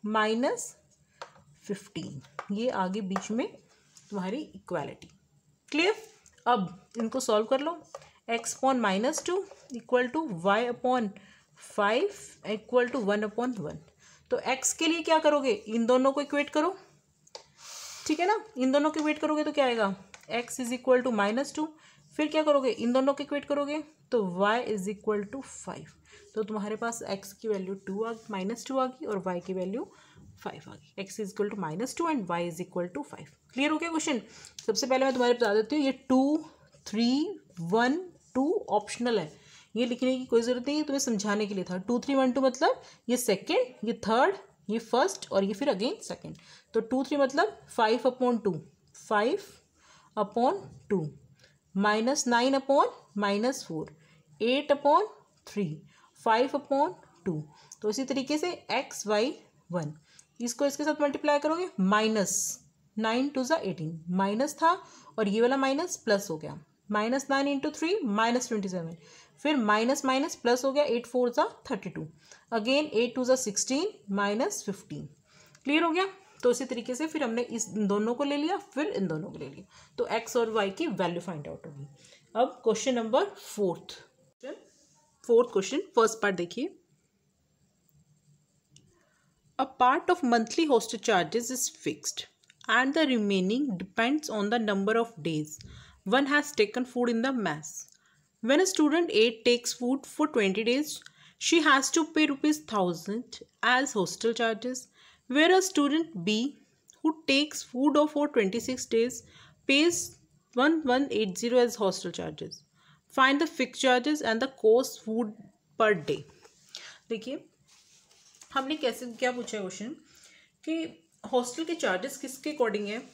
-15, ये आगे बीच में तुम्हारी इक्वालिटी, क्लियर। अब इनको सॉल्व कर लो, x upon -2 equal to y upon 5 equal to 1 upon 1। तो x के लिए क्या करोगे, इन दोनों को इक्वेट करो, ठीक है ना। इन दोनों को इक्वेट करोगे तो क्या आएगा, x इज इक्वल टू -2, फिर क्या करोगे, इन दोनों को इक्वेट करोगे तो y इज इक्वल टू 5। तो तुम्हारे पास x की वैल्यू -2 आ गई और y की वैल्यू 5 आ गई। x is equal to -2 and y is equal to 5। Clear हो गया क्वेश्चन। सबसे पहले मैं तुम्हारे बता देती हूँ, ये 2 3 1 2 ऑप्शनल है, ये लिखने की कोई ज़रूरत नहीं है, तुम्हें समझाने के लिए था। 2 3 1 2 मतलब ये सेकेंड, ये थर्ड, ये फर्स्ट और ये फिर अगेन सेकेंड। तो 2 3 मतलब 5 upon 2 5 upon 2 -9 upon -4 8 upon 3 5 upon 2। तो इसी तरीके से x y 1 इसको इसके साथ मल्टीप्लाई करोगे, -9 2 ज़ा 18 माइनस था और ये वाला माइनस प्लस हो गया, -9 इंटू 3 -27, फिर माइनस माइनस प्लस हो गया, 8 4 ज़ा 32, अगेन 8 2 ज़ा 16 -15। क्लियर हो गया। तो इसी तरीके से फिर हमने इस दोनों को ले लिया, फिर इन दोनों को ले लिया, तो x और y की वैल्यू फाइंड आउट होगी। अब question number fourth question, first part देखिए। A part of monthly hostel charges is fixed and the remaining depends on the number of days one has taken food in the mess. When a student A takes food for 20 days, she has to pay ₹1,000 as hostel charges, whereas student B, who takes food for 26 days, pays 1,180 as hostel charges. Find the fixed charges and the cost food per day. देखिए हमने कैसे क्या पूछा है क्वेश्चन कि हॉस्टल के चार्जेस किसके अकॉर्डिंग है।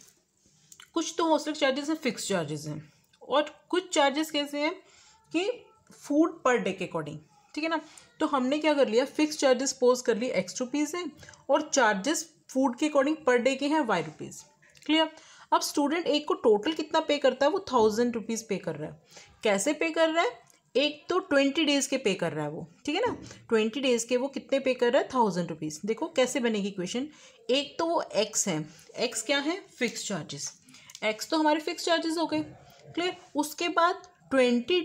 कुछ तो हॉस्टल चार्जेस हैं फिक्स चार्जेस हैं, और कुछ चार्जेस कैसे हैं कि फूड पर डे के अकॉर्डिंग, ठीक है ना। तो हमने क्या कर लिया, फिक्स चार्जेस पोज कर लिए ₹X हैं और चार्जेस फूड के अकॉर्डिंग पर डे के हैं ₹Y। क्लियर। अब स्टूडेंट एक को टोटल कितना पे करता है, वो ₹1,000 पे कर रहा है। कैसे पे कर रहा है, एक तो 20 डेज़ के पे कर रहा है वो, ठीक है ना। 20 डेज़ के वो कितने पे कर रहा है, ₹1,000। देखो कैसे बनेगी इक्वेशन, एक तो वो x है, x क्या है, फिक्स चार्जेस, x तो हमारे फिक्स चार्जेस हो गए, क्लियर। उसके बाद 20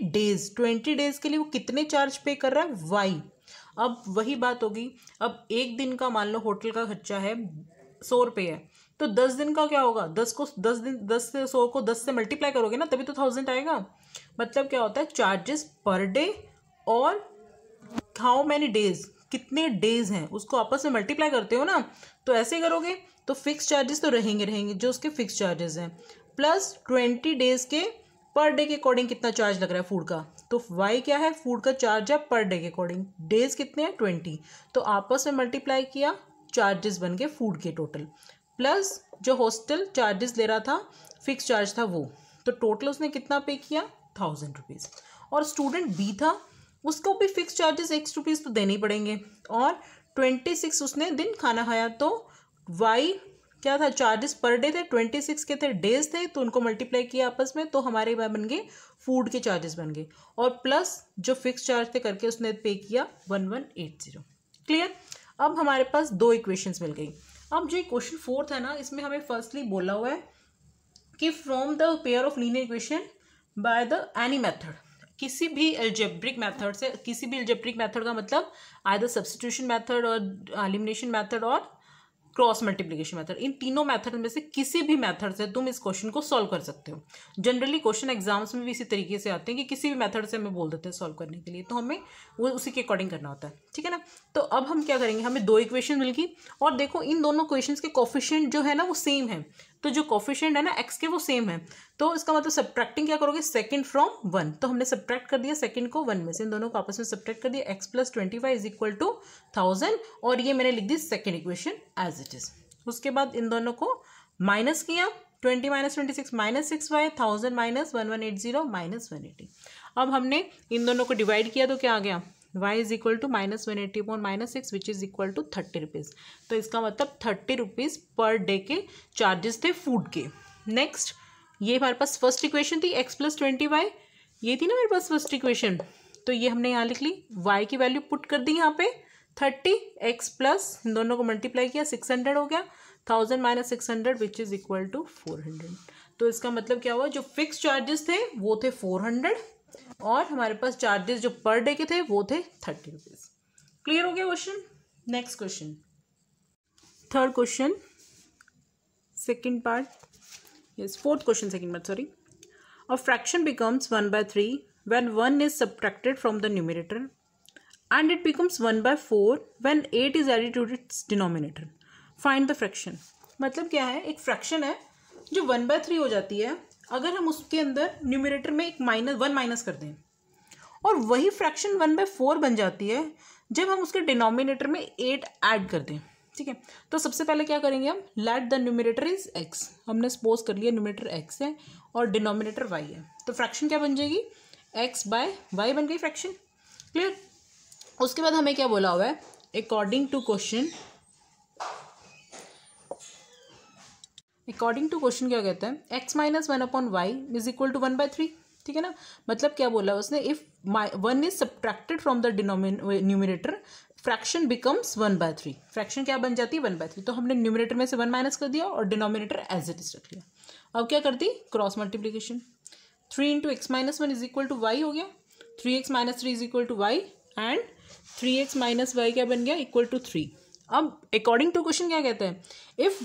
डेज़ के लिए वो कितने चार्ज पे कर रहा है, y। अब वही बात होगी, अब एक दिन का मान लो होटल का खर्चा है ₹100 है, तो 10 दिन का क्या होगा, 10 से 100 को 10 से मल्टीप्लाई करोगे ना, तभी तो 1000 आएगा। मतलब क्या होता है, चार्जेस पर डे और हाउ मैनी डेज, कितने डेज हैं उसको आपस में मल्टीप्लाई करते हो ना, तो ऐसे करोगे तो फिक्स चार्जेस तो रहेंगे जो उसके फिक्स चार्जेस हैं, प्लस 20 डेज के पर डे के अकॉर्डिंग कितना चार्ज लग रहा है फूड का, तो y क्या है, फूड का चार्ज है पर डे के अकॉर्डिंग, डेज कितने हैं 20, तो आपस में मल्टीप्लाई किया, चार्जेस बन गए फूड के टोटल, प्लस जो हॉस्टल चार्जेस ले रहा था फिक्स चार्ज था वो, तो टोटल उसने कितना पे किया, ₹1,000। और स्टूडेंट बी था, उसको भी फिक्स चार्जेस ₹X तो देने ही पड़ेंगे, और 26 उसने दिन खाना खाया, तो y क्या था, चार्जेस पर डे थे, 26 के थे डेज थे, तो उनको मल्टीप्लाई किया आपस में, तो हमारे बन गए फूड के चार्जेस बन गए, और प्लस जो फिक्स चार्ज थे करके उसने पे किया 1,180। क्लियर। अब हमारे पास दो इक्वेशंस मिल गई। अब जो क्वेश्चन फोर्थ है ना, इसमें हमें फर्स्टली बोला हुआ है कि from the pair of linear equation by the any method, किसी भी एल्जेब्रिक मेथड से, किसी भी एल्जेब्रिक मेथड का मतलब आइदर सब्स्टिट्यूशन मेथड और एलिमिनेशन मेथड और क्रॉस मल्टीप्लिकेशन मेथड, इन तीनों मेथड में से किसी भी मेथड से तुम इस क्वेश्चन को सॉल्व कर सकते हो। जनरली क्वेश्चन एग्जाम्स में भी इसी तरीके से आते हैं कि किसी भी मेथड से हमें बोल देते हैं सॉल्व करने के लिए, तो हमें वो उसी के अकॉर्डिंग करना होता है, ठीक है ना। तो अब हम क्या करेंगे, हमें दो इक्वेशन मिल गई, और देखो इन दोनों इक्वेशंस के कोफिशिएंट जो है ना वो सेम है, तो जो कोफिशिएंट है ना एक्स के वो सेम है, तो इसका मतलब सब्ट्रैक्टिंग क्या करोगे, सेकंड फ्रॉम वन, तो हमने सब्ट्रैक्ट कर दिया सेकंड को वन में से, इन दोनों को आपस में सब्ट्रैक्ट कर दिया, x + 25 इज इक्वल टू 1000, और ये मैंने लिख दी second equation as it is. उसके बाद इन दोनों को माइनस किया, 20 - 26 -6y, 1000 - 1180 -180। अब हमने इन दोनों को डिवाइड किया तो क्या आ गया, y is equal to -180 upon -6 which is equal to 30 rupees. तो इसका मतलब 30 रुपीज़ पर डे के चार्जेस थे फूड के। नेक्स्ट, ये हमारे पास फर्स्ट इक्वेशन थी x + 20y, ये थी ना मेरे पास फर्स्ट इक्वेशन, तो ये हमने यहाँ लिख ली, y की वैल्यू पुट कर दी यहाँ पे 30, x प्लस इन दोनों को मल्टीप्लाई किया 600 हो गया, 1000 - 600 विच इज इक्वल टू 400। तो इसका मतलब क्या हुआ, जो फिक्स चार्जेस थे वो थे 400 और हमारे पास चार्जेस जो पर डे के थे वो थे 30 रुपीज़। क्लियर हो गया question. Next question, third question second part, yes fourth question second part, sorry. A fraction becomes 1/3 when 1 is subtracted from the numerator and it becomes 1/4 when 8 is added to its denominator. Find the fraction. मतलब क्या है, एक फ्रैक्शन है जो 1/3 हो जाती है अगर हम उसके अंदर न्यूमरेटर में एक -1 माइनस कर दें, और वही फ्रैक्शन 1/4 बन जाती है जब हम उसके डिनोमिनेटर में 8 ऐड कर दें। ठीक है, तो सबसे पहले क्या करेंगे हम, let the numerator is x, हमने सपोज कर लिया न्यूमरेटर x है और डिनोमिनेटर y है, तो फ्रैक्शन क्या बन जाएगी, x/y बन गई फ्रैक्शन। क्लियर। उसके बाद हमें क्या बोला हुआ है, अकॉर्डिंग टू क्वेश्चन क्या कहता है, x - 1 upon y is equal to 1/3। ठीक है ना, मतलब क्या बोला है उसने, if 1 is subtracted from the numerator fraction becomes 1/3, fraction क्या बन जाती है 1/3। तो हमने न्यूमरेटर में से 1 माइनस कर दिया और डिनोमिनेटर एज इट इज रख लिया। अब क्या करती, cross multiplication, 3 × x - 1 is equal to y हो गया, 3x - 3 is equal to y and 3x - y क्या बन गया, इक्वल टू 3। अब अकॉर्डिंग टू क्वेश्चन क्या कहते हैं, if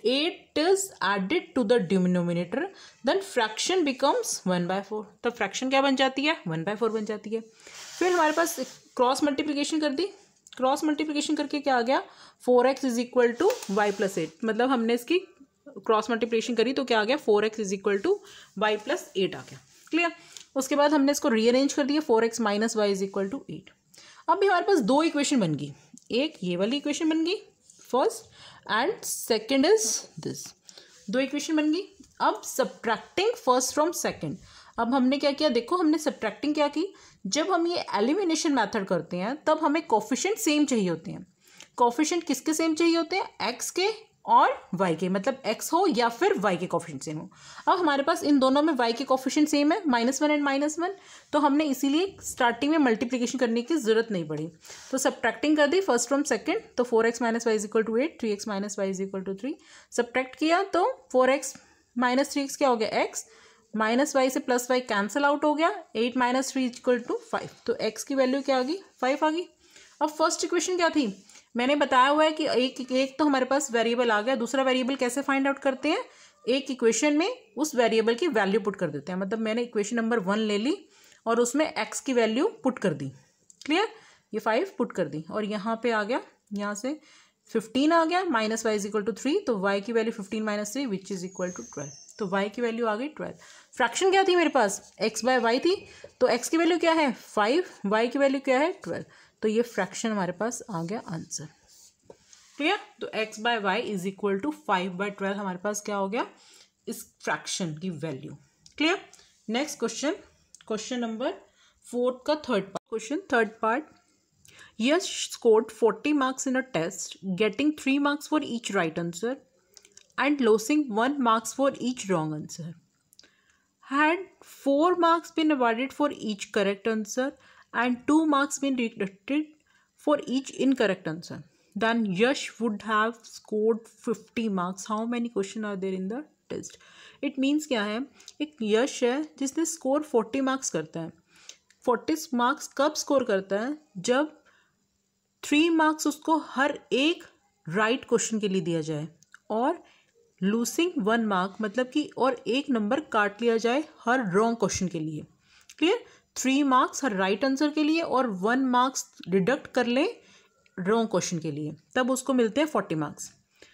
8 is added to the denominator then fraction becomes 1/4, तब फ्रैक्शन क्या बन जाती है, 1/4 बन जाती है। फिर हमारे पास क्रॉस मल्टीप्लीकेशन कर दी, क्रॉस मल्टीप्लीकेशन करके क्या आ गया, 4x is equal to y + 8, मतलब हमने इसकी क्रॉस मल्टीप्लिकेशन करी तो क्या आ गया, 4x is equal to y + 8 आ गया। क्लियर। उसके बाद हमने इसको रीअरेंज कर दिया, 4x - y is equal to 8। अब भी हमारे पास दो इक्वेशन बन गई, एक ये वाली इक्वेशन बन गई first and second is this, दो इक्वेशन बन गई। अब सब्ट्रैक्टिंग फर्स्ट फ्रॉम सेकंड, अब हमने क्या किया, देखो हमने सब्ट्रैक्टिंग क्या की, जब हम ये एलिमिनेशन मेथड करते हैं तब हमें कोफिशिएंट सेम चाहिए होते हैं। कोफिशिएंट किसके सेम चाहिए होते हैं, x के और y के, मतलब x हो या फिर y के कोफिशिएंट सेम हो। अब हमारे पास इन दोनों में y के कोफिशिएंट सेम है, -1 एंड -1, तो हमने इसीलिए स्टार्टिंग में मल्टीप्लिकेशन करने की जरूरत नहीं पड़ी, तो सब्ट्रैक्टिंग कर दी फर्स्ट फ्रॉम सेकंड, तो 4x - y is equal to 8, 3x - y is equal to 3, subtract किया तो 4x - 3x क्या हो गया, x -y से +y कैंसिल आउट हो गया, 8 - 3 इक्वल टू 5, तो x की वैल्यू क्या आ गई, 5 आ गई। अब फर्स्ट इक्वेशन क्या थी, मैंने बताया हुआ है कि एक तो हमारे पास वेरिएबल आ गया, दूसरा वेरिएबल कैसे फाइंड आउट करते हैं, एक इक्वेशन में उस वेरिएबल की वैल्यू पुट कर देते हैं, मतलब मैंने इक्वेशन नंबर 1 ले ली और उसमें x की वैल्यू पुट कर दी। क्लियर, ये 5 पुट कर दी और यहाँ पे आ गया, यहाँ से 15 आ गया, -y इज इक्वल टू 3, तो y की value 15 - 3 which is equal to 12, तो y की वैल्यू आ गई 12। फ्रैक्शन क्या थी मेरे पास, x/y थी, तो x की वैल्यू क्या है 5, y की वैल्यू क्या है 12, तो ये फ्रैक्शन हमारे पास आ गया आंसर। क्लियर, तो x/y इज इक्वल टू 5/12 हमारे पास क्या हो गया, इस फ्रैक्शन की value. Clear. Next question, question number 4 का third part. Yash scored 40 marks in a test, getting 3 marks for each right answer and losing 1 marks for each wrong answer. Had 4 marks been awarded for each correct answer and 2 marks been deducted for each incorrect answer, then Yash would have scored 50 marks. How many questions are there in the test? It means क्या है, एक यश है जिसने स्कोर 40 मार्क्स करता है। 40 मार्क्स कब स्कोर करता है, जब 3 मार्क्स उसको हर एक राइट क्वेश्चन के लिए दिया जाए और लूसिंग 1 मार्क मतलब कि और एक नंबर काट लिया जाए हर रॉन्ग क्वेश्चन के लिए। क्लियर, 3 मार्क्स हर राइट आंसर के लिए और 1 मार्क्स डिडक्ट कर लें रॉन्ग क्वेश्चन के लिए, तब उसको मिलते हैं 40 मार्क्स।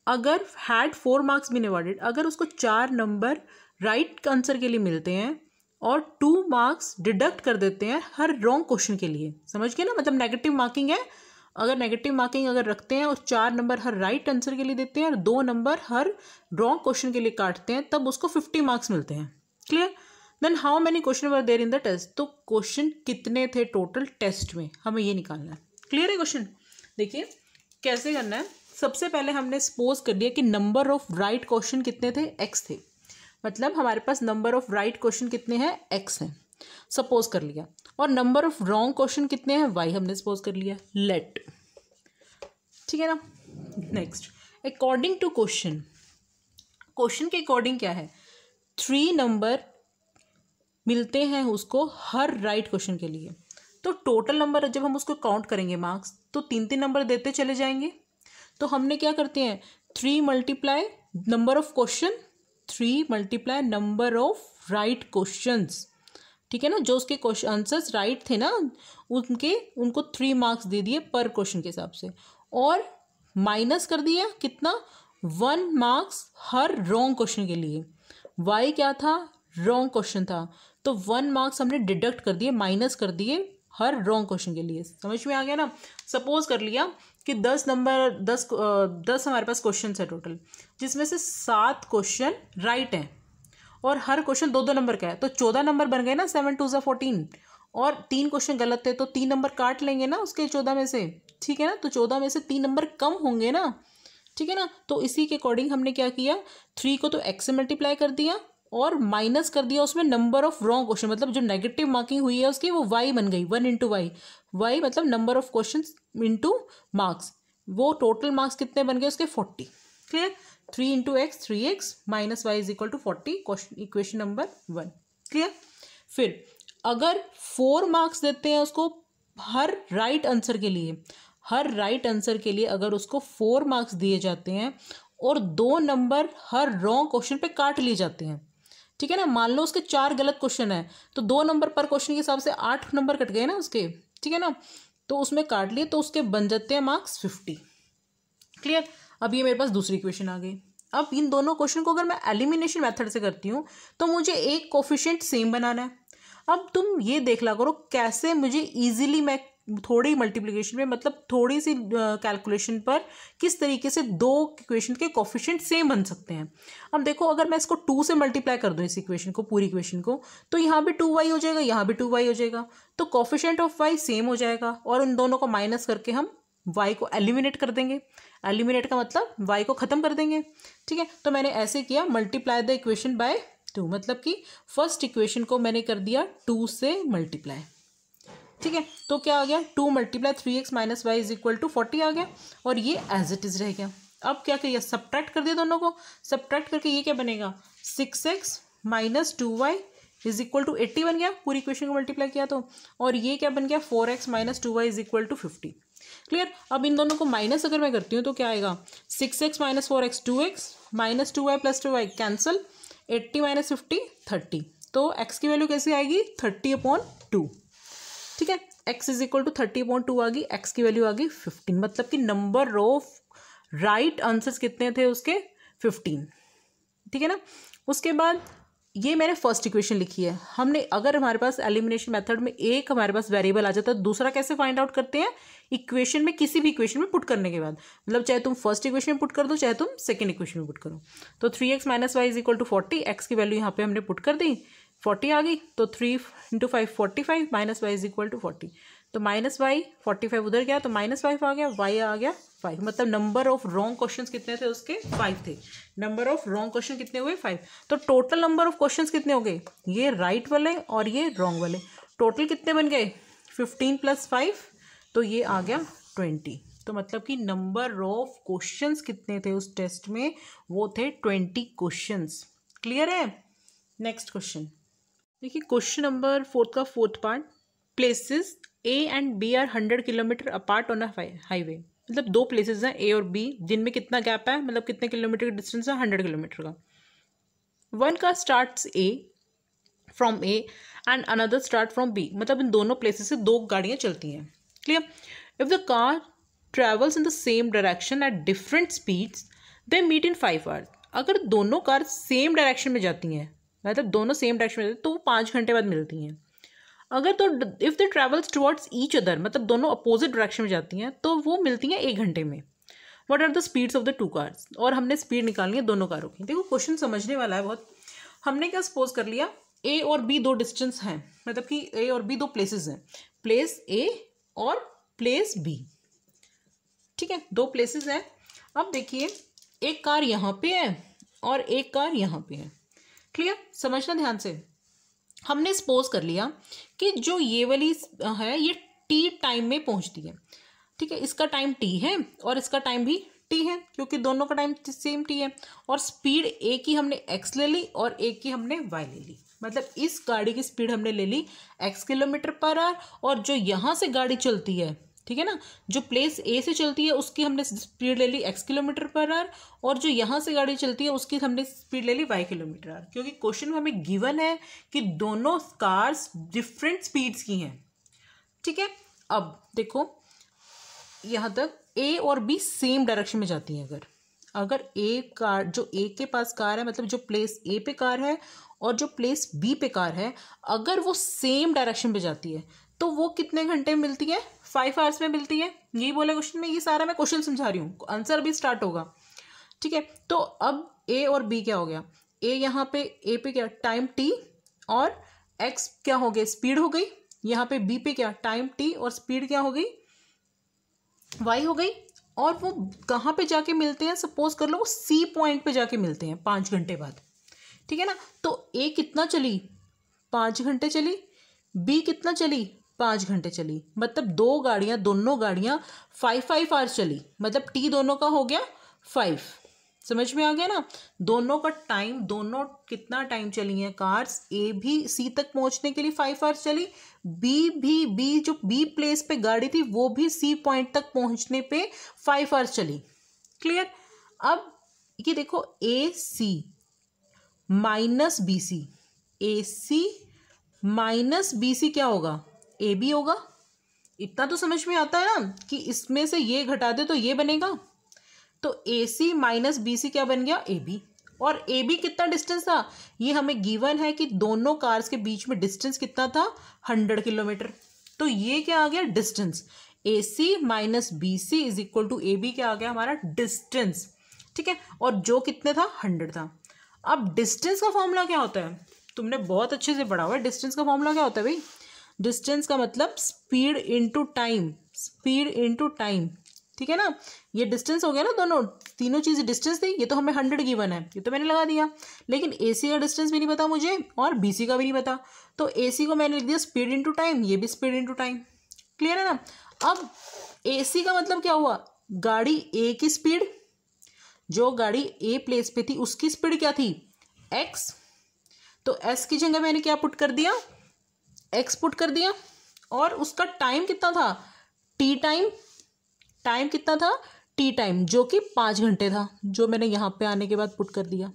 अगर हैड 4 मार्क्स बीन अवॉर्डेड, अगर उसको 4 नंबर राइट आंसर के लिए मिलते हैं और 2 मार्क्स डिडक्ट कर देते हैं हर रॉन्ग क्वेश्चन के लिए, समझ गए ना, मतलब नेगेटिव मार्किंग है। अगर नेगेटिव मार्किंग अगर रखते हैं और 4 नंबर हर राइट आंसर के लिए देते हैं और 2 नंबर हर रॉन्ग क्वेश्चन के लिए काटते हैं, तब उसको 50 मार्क्स मिलते हैं। Clear? Then how many question were there in the test, तो क्वेश्चन कितने थे टोटल टेस्ट में, हमें ये निकालना है। क्लियर है क्वेश्चन? देखिए कैसे करना है। सबसे पहले हमने सपोज कर लिया कि नंबर ऑफ राइट क्वेश्चन कितने थे, x थे, मतलब हमारे पास नंबर ऑफ राइट क्वेश्चन कितने हैं, x हैं, सपोज कर लिया। और नंबर ऑफ रॉन्ग क्वेश्चन कितने हैं, y हमने सपोज कर लिया, लेट। ठीक है ना। Next, according to question, question के अकॉर्डिंग क्या है, 3 नंबर मिलते हैं उसको हर राइट क्वेश्चन के लिए, तो टोटल नंबर जब हम उसको काउंट करेंगे मार्क्स, तो 3 नंबर देते चले जाएंगे। तो हमने क्या करते हैं, 3 multiply number of question, 3 multiply number of right questions. ठीक है ना, जो उसके क्वेश्चन आंसर्स राइट थे ना उनको 3 मार्क्स दे दिए पर क्वेश्चन के हिसाब से, और माइनस कर दिया कितना, 1 मार्क्स हर रॉन्ग क्वेश्चन के लिए। वाई क्या था, रॉन्ग क्वेश्चन था, तो 1 मार्क्स हमने डिडक्ट कर दिए, माइनस कर दिए हर रॉन्ग क्वेश्चन के लिए। समझ में आ गया ना। सपोज कर लिया कि 10 हमारे पास क्वेश्चन है टोटल, जिसमें से 7 क्वेश्चन राइट हैं और हर क्वेश्चन 2-2 नंबर का है, तो 14 नंबर बन गए ना, 7 2 14, और 3 क्वेश्चन गलत थे तो 3 नंबर काट लेंगे ना उसके 14 में से। ठीक है ना, तो 14 में से 3 नंबर कम होंगे ना। ठीक है ना, तो इसी के अकॉर्डिंग हमने क्या किया, 3 को तो x से मल्टीप्लाई कर दिया और माइनस कर दिया उसमें नंबर ऑफ रॉन्ग क्वेश्चन, मतलब जो नेगेटिव मार्किंग हुई है उसकी वो y बन गई, 1 इंटू वाई। वाई मतलब number of question into marks, वो टोटल मार्क्स कितने बन गए उसके, 40। Clear? 3 into x 3x minus y is equal to 40, equation number 1। Clear? फिर अगर 4 मार्क्स देते हैं उसको हर राइट आंसर के लिए, हर राइट आंसर के लिए अगर उसको 4 मार्क्स दिए जाते हैं और 2 नंबर हर रॉन्ग क्वेश्चन पे काट लिए जाते हैं। ठीक है ना, मान लो उसके 4 गलत क्वेश्चन है तो 2 नंबर पर क्वेश्चन के हिसाब से 8 नंबर कट गए ना उसके। ठीक है ना, तो उसमें काट लिए तो उसके बन जाते हैं मार्क्स 50। क्लियर? अब ये मेरे पास दूसरी क्वेश्चन आ गई। अब इन दोनों क्वेश्चन को अगर मैं एलिमिनेशन मेथड से करती हूँ तो मुझे एक कोफिशिएंट सेम बनाना है। अब तुम ये देख ला करो कैसे मुझे इजीली मैं थोड़ी मल्टीप्लिकेशन में, मतलब थोड़ी सी कैलकुलेशन पर किस तरीके से 2 इक्वेशन के कोफिशिएंट सेम बन सकते हैं। अब देखो, अगर मैं इसको 2 से मल्टीप्लाई कर दूं इस इक्वेशन को, पूरी इक्वेशन को, तो यहाँ भी 2y हो जाएगा, यहाँ भी 2y हो जाएगा, तो कोफिशिएंट ऑफ y सेम हो जाएगा और उन दोनों को माइनस करके हम y को एलिमिनेट कर देंगे। एलिमिनेट का मतलब y को ख़त्म कर देंगे। ठीक है, तो मैंने ऐसे किया, मल्टीप्लाई द इक्वेशन बाय 2, मतलब कि फर्स्ट इक्वेशन को मैंने कर दिया 2 से मल्टीप्लाई। ठीक है, तो क्या आ गया, 2 multiply 3x minus y is equal to 40 आ गया, और ये एज इट इज रह गया। अब क्या किया, सब्ट्रैक्ट कर दिया दोनों को, सब्ट्रैक्ट करके ये क्या बनेगा, 6x minus 2y is equal to 80 बन गया, पूरी इक्वेशन को मल्टीप्लाई किया तो, और ये क्या बन गया, 4x minus 2y is equal to 50। Clear? अब इन दोनों को माइनस अगर मैं करती हूँ तो क्या आएगा, 6x minus 4x 2x minus 2y plus 2y cancel, 80 minus 50 30, तो x की वैल्यू कैसी आएगी, 30/2। ठीक है, x इज इक्वल टू 30/2 आ गई, x की वैल्यू आ गई 15, मतलब कि नंबर ऑफ राइट आंसर्स कितने थे उसके, 15। ठीक है ना, उसके बाद ये मैंने फर्स्ट इक्वेशन लिखी है। हमने अगर हमारे पास एलिमिनेशन मेथड में एक हमारे पास वेरिएबल आ जाता है, दूसरा कैसे फाइंड आउट करते हैं, इक्वेशन में, किसी भी इक्वेशन में पुट करने के बाद, मतलब चाहे तुम फर्स्ट इक्वेशन में पुट कर दो चाहे तुम सेकंड इक्वेशन में पुट करो। तो 3x minus y is equal to 40, x की वैल्यू यहाँ पे हमने पुट कर दी, 40 आ गई, तो 3 into 5 45 minus y is equal to 40, तो माइनस वाई 45 उधर गया तो माइनस 5 आ गया, वाई आ गया 5, मतलब नंबर ऑफ रॉन्ग क्वेश्चंस कितने थे उसके, 5 थे। नंबर ऑफ रॉन्ग क्वेश्चन कितने हुए, 5। तो टोटल नंबर ऑफ क्वेश्चंस कितने हो गए, ये राइट वाले और ये रॉन्ग वाले, टोटल कितने बन गए, 15 प्लस 5, तो ये आ गया 20। तो मतलब कि नंबर ऑफ क्वेश्चंस कितने थे उस टेस्ट में, वो थे 20 क्वेश्चंस। क्लियर है? नेक्स्ट क्वेश्चन देखिए, क्वेश्चन नंबर 4 का 4th part, places A and B are 100 kilometre apart on a highway, मतलब 2 प्लेसेस हैं ए और बी, जिनमें कितना गैप है, मतलब कितने किलोमीटर का डिस्टेंस है, 100 किलोमीटर का। One car starts A from A and another start from B, मतलब इन दोनों प्लेसेस से 2 गाड़ियाँ चलती हैं। Clear? If the car travels in the same direction at different speeds they meet in 5 hours. अगर दोनों कार सेम डायरेक्शन में जाती हैं, मतलब दोनों सेम डायरेक्शन में जाती हैं, तो वो 5 घंटे बाद मिलती हैं। अगर तो if they travels towards each other, मतलब दोनों अपोजिट डायरेक्शन में जाती हैं, तो वो मिलती हैं 1 घंटे में। What are the speeds of the 2 cars, और हमने स्पीड निकालनी है दोनों कारों की। देखो क्वेश्चन समझने वाला है बहुत। हमने क्या सपोज कर लिया, ए और बी दो डिस्टेंस हैं, मतलब कि ए और बी दो प्लेसेस हैं, प्लेस ए और प्लेस बी, ठीक है, दो प्लेसेस हैं। अब देखिए एक कार यहाँ पे है और एक कार यहाँ पे है। क्लियर, समझना ध्यान से। हमने सपोज कर लिया कि जो ये वाली है ये टी टाइम में पहुंचती है, ठीक है, इसका टाइम टी है और इसका टाइम भी टी है, क्योंकि दोनों का टाइम सेम टी है। और स्पीड ए की हमने एक्स ले ली और ए की हमने वाई ले ली, मतलब इस गाड़ी की स्पीड हमने ले ली एक्स किलोमीटर पर आवर, और जो यहाँ से गाड़ी चलती है, ठीक है ना, जो प्लेस ए से चलती है उसकी हमने स्पीड ले ली एक्स किलोमीटर पर आवर, और जो यहाँ से गाड़ी चलती है उसकी हमने स्पीड ले ली वाई किलोमीटर आवर, क्योंकि क्वेश्चन में हमें गिवन है कि दोनों कार्स डिफरेंट स्पीड्स की हैं, ठीक है। अब देखो यहाँ तक ए और बी सेम डायरेक्शन में जाती हैं। अगर ए कार, जो ए के पास कार है, मतलब जो प्लेस ए पे कार है और जो प्लेस बी पे कार है, अगर वो सेम डायरेक्शन पे जाती है तो वो कितने घंटे में मिलती है, 5 आवर्स में मिलती है। यही बोला क्वेश्चन में, ये सारा मैं क्वेश्चन समझा रही हूँ, आंसर भी स्टार्ट होगा, ठीक है। तो अब ए और बी क्या हो गया, ए यहाँ पे ए पे क्या टाइम टी और एक्स क्या हो गया स्पीड हो गई, यहाँ पे बी पे क्या टाइम टी और स्पीड क्या हो गई वाई हो गई। और वो कहाँ पे जाके मिलते हैं, सपोज कर लो वो सी पॉइंट पे जाके मिलते हैं 5 घंटे बाद, ठीक है ना। तो ए कितना चली, 5 घंटे चली, बी कितना चली, 5 घंटे चली, मतलब दोनों गाड़ियाँ 5 आवर्स चली, मतलब टी दोनों का हो गया 5। समझ में आ गया ना, दोनों का टाइम, दोनों कितना टाइम चली हैं कार्स, ए भी सी तक पहुंचने के लिए 5 आवर्स चली, बी जो बी प्लेस पे गाड़ी थी वो भी सी पॉइंट तक पहुंचने पे 5 आवर्स चली। क्लियर। अब ये देखो A C minus B C, A C minus B C क्या होगा, ए बी होगा। इतना तो समझ में आता है ना कि इसमें से ये घटा दे तो ये बनेगा, तो ए सी माइनस बी सी क्या बन गया, ए बी। और ए बी कितना डिस्टेंस था, ये हमें गिवन है कि दोनों कार्स के बीच में डिस्टेंस कितना था, 100 किलोमीटर। तो ये क्या आ गया distance, A C minus B C is equal to A B क्या आ गया हमारा डिस्टेंस, ठीक है। और जो कितने था 100 था। अब डिस्टेंस का फॉर्मूला क्या होता है, तुमने बहुत अच्छे से पढ़ा हुआ है। डिस्टेंस का फॉर्मूला क्या होता है भाई, डिस्टेंस का मतलब speed into time, speed into time, ठीक है ना। ये डिस्टेंस हो गया ना, दोनों तीनों चीज़ें डिस्टेंस थी, ये तो हमें 100 गिवन है, ये तो मैंने लगा दिया। लेकिन ए सी का डिस्टेंस भी नहीं पता मुझे और बी सी का भी नहीं पता, तो ए सी को मैंने लिख दिया स्पीड इनटू टाइम, ये भी स्पीड इनटू टाइम। क्लियर है ना। अब ए सी का मतलब क्या हुआ, गाड़ी ए की स्पीड, जो गाड़ी ए प्लेस पे थी उसकी स्पीड क्या थी एक्स, तो एस की जगह मैंने क्या पुट कर दिया, एक्स पुट कर दिया। और उसका टाइम कितना था, टी टाइम, टाइम कितना था टी टाइम, जो कि 5 घंटे था, जो मैंने यहाँ पे आने के बाद पुट कर दिया।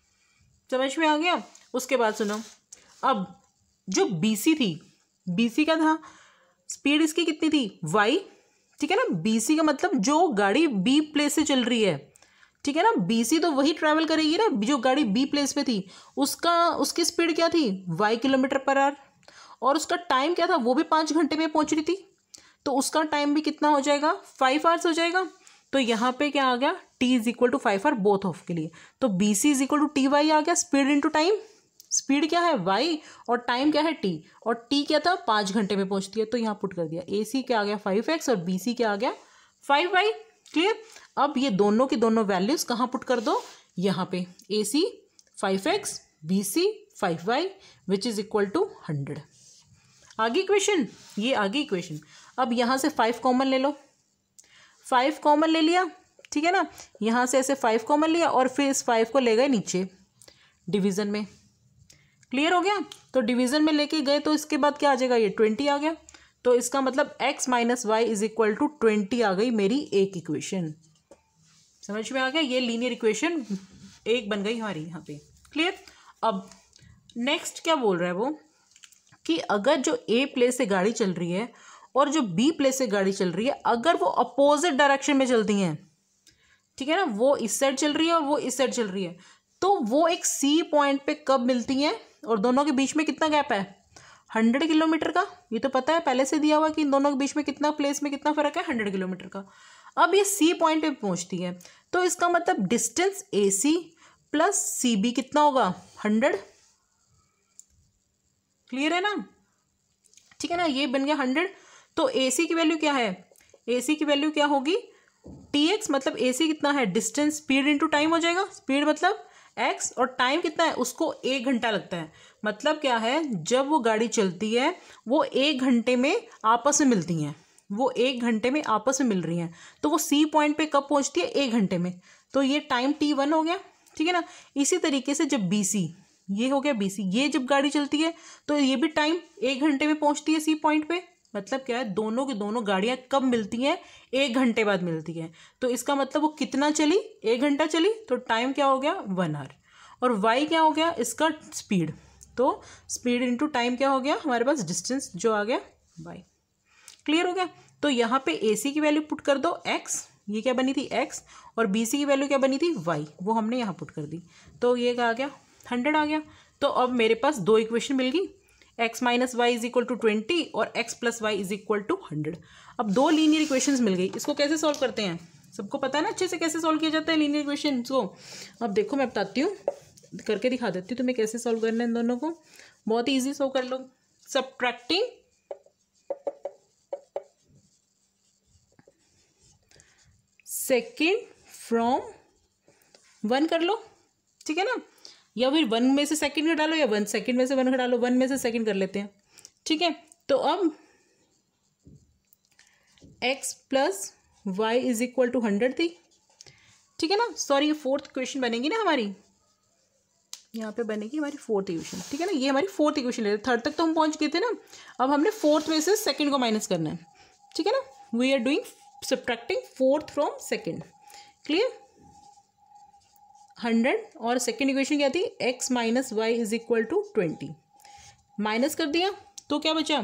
समझ में आ गया। उसके बाद सुनो, अब जो बीसी थी, बीसी का था स्पीड इसकी कितनी थी वाई, ठीक है ना। बीसी का मतलब जो गाड़ी बी प्लेस से चल रही है, ठीक है ना। बीसी तो वही ट्रैवल करेगी ना जो गाड़ी बी प्लेस पे थी, उसकी स्पीड क्या थी वाई किलोमीटर पर आवर, और उसका टाइम क्या था, वो भी 5 घंटे में पहुंच रही थी, तो उसका टाइम भी कितना हो जाएगा 5 आवर्स हो जाएगा। तो यहाँ पे क्या आ गया, T is equal to 5 hour both of के लिए, तो B C is equal to T y आ गया, स्पीड इंटू टाइम, स्पीड क्या है वाई और टाइम क्या है टी, और टी क्या था 5 घंटे में पहुंचती है, तो यहाँ पुट कर दिया। ए सी क्या आ गया 5x और बी सी क्या आ गया 5y। क्लियर। अब ये दोनों की दोनों वैल्यूज कहाँ पुट कर दो, यहाँ पे A C 5x B C 5y which is equal to 100। आगे इक्वेशन, ये आगे इक्वेशन। अब यहाँ से 5 कॉमन ले लो, 5 कॉमन ले लिया, ठीक है ना। यहाँ से ऐसे 5 कॉमन लिया और फिर इस 5 को ले गए नीचे डिवीज़न में। क्लियर हो गया। तो डिवीज़न में लेके गए तो इसके बाद क्या आ जाएगा, ये 20 आ गया, तो इसका मतलब x minus y is equal to 20 आ गई मेरी एक इक्वेशन। समझ में आ गया, ये लीनियर इक्वेशन एक बन गई हमारी यहाँ पे। क्लियर। अब नेक्स्ट क्या बोल रहा है वो, कि अगर जो ए प्लेस से गाड़ी चल रही है और जो बी प्लेस से गाड़ी चल रही है, अगर वो अपोजिट डायरेक्शन में चलती हैं, ठीक है ना, वो इस साइड चल रही है और वो इस साइड चल रही है, तो वो एक सी पॉइंट पे कब मिलती हैं, और दोनों के बीच में कितना गैप है, 100 किलोमीटर का। ये तो पता है पहले से दिया हुआ कि इन दोनों के बीच में कितना प्लेस में कितना फर्क है, 100 किलोमीटर का। अब ये सी पॉइंट पे पहुंचती है, तो इसका मतलब distance A C plus C B कितना होगा, 100। क्लियर है ना, ठीक है ना, ये बन गया 100। तो ए सी की वैल्यू क्या है, ए सी की वैल्यू क्या होगी, टी एक्स, मतलब ए सी कितना है, डिस्टेंस स्पीड इंटू टाइम हो जाएगा, स्पीड मतलब एक्स, और टाइम कितना है, उसको 1 घंटा लगता है। मतलब क्या है, जब वो गाड़ी चलती है वो 1 घंटे में आपस में मिलती हैं, वो 1 घंटे में आपस में मिल रही हैं, तो वो सी पॉइंट पे कब पहुंचती है, 1 घंटे में। तो ये टाइम T1 हो गया, ठीक है ना। इसी तरीके से जब बी सी, ये हो गया बी सी, ये जब गाड़ी चलती है तो ये भी टाइम 1 घंटे में पहुंचती है सी पॉइंट पे। मतलब क्या है, दोनों की दोनों गाड़ियां कब मिलती हैं, 1 घंटे बाद मिलती हैं। तो इसका मतलब वो कितना चली, 1 घंटा चली, तो टाइम क्या हो गया, 1 आवर। और वाई क्या हो गया, इसका स्पीड, तो स्पीड इंटू टाइम क्या हो गया, हमारे पास डिस्टेंस जो आ गया वाई। क्लियर हो गया। तो यहाँ पे ए सी की वैल्यू पुट कर दो एक्स, ये क्या बनी थी एक्स, और बी सी की वैल्यू क्या बनी थी वाई, वो हमने यहाँ पुट कर दी, तो ये क्या आ गया, 100 आ गया। तो अब मेरे पास 2 इक्वेशन मिल गई, x minus y is equal to 20 और x plus y is equal to 100। अब 2 लीनियर इक्वेशंस मिल गई। इसको कैसे सॉल्व करते हैं, सबको पता है ना अच्छे से कैसे सॉल्व किया जाता है लीनियर इक्वेशन को। अब देखो मैं बताती हूँ, करके दिखा देती हूँ तुम्हें कैसे सॉल्व करना है इन दोनों को, बहुत ही ईजी सॉल्व कर लो। सब्ट्रैक्टिंग सेकेंड फ्रॉम 1 कर लो, ठीक है ना, या फिर 1 में से सेकंड घटा लो, या 1 सेकंड में से 1 घटा लो, 1 में से सेकंड कर लेते हैं, ठीक है। तो अब x plus y is equal to 100 थी, ठीक है ना। सॉरी, ये 4th क्वेश्चन बनेगी ना हमारी, यहाँ पे बनेगी हमारी 4th इक्वेशन, ठीक है ना। ये हमारी 4th इक्वेशन ले, 3rd तक तो हम पहुंच गए थे ना। अब हमने 4th में से सेकंड को माइनस करना है, ठीक है ना। We are doing subtracting 4th from second. Clear, 100 और सेकेंड इक्वेशन क्या थी, x minus y is equal to 20, minus कर दिया तो क्या बचा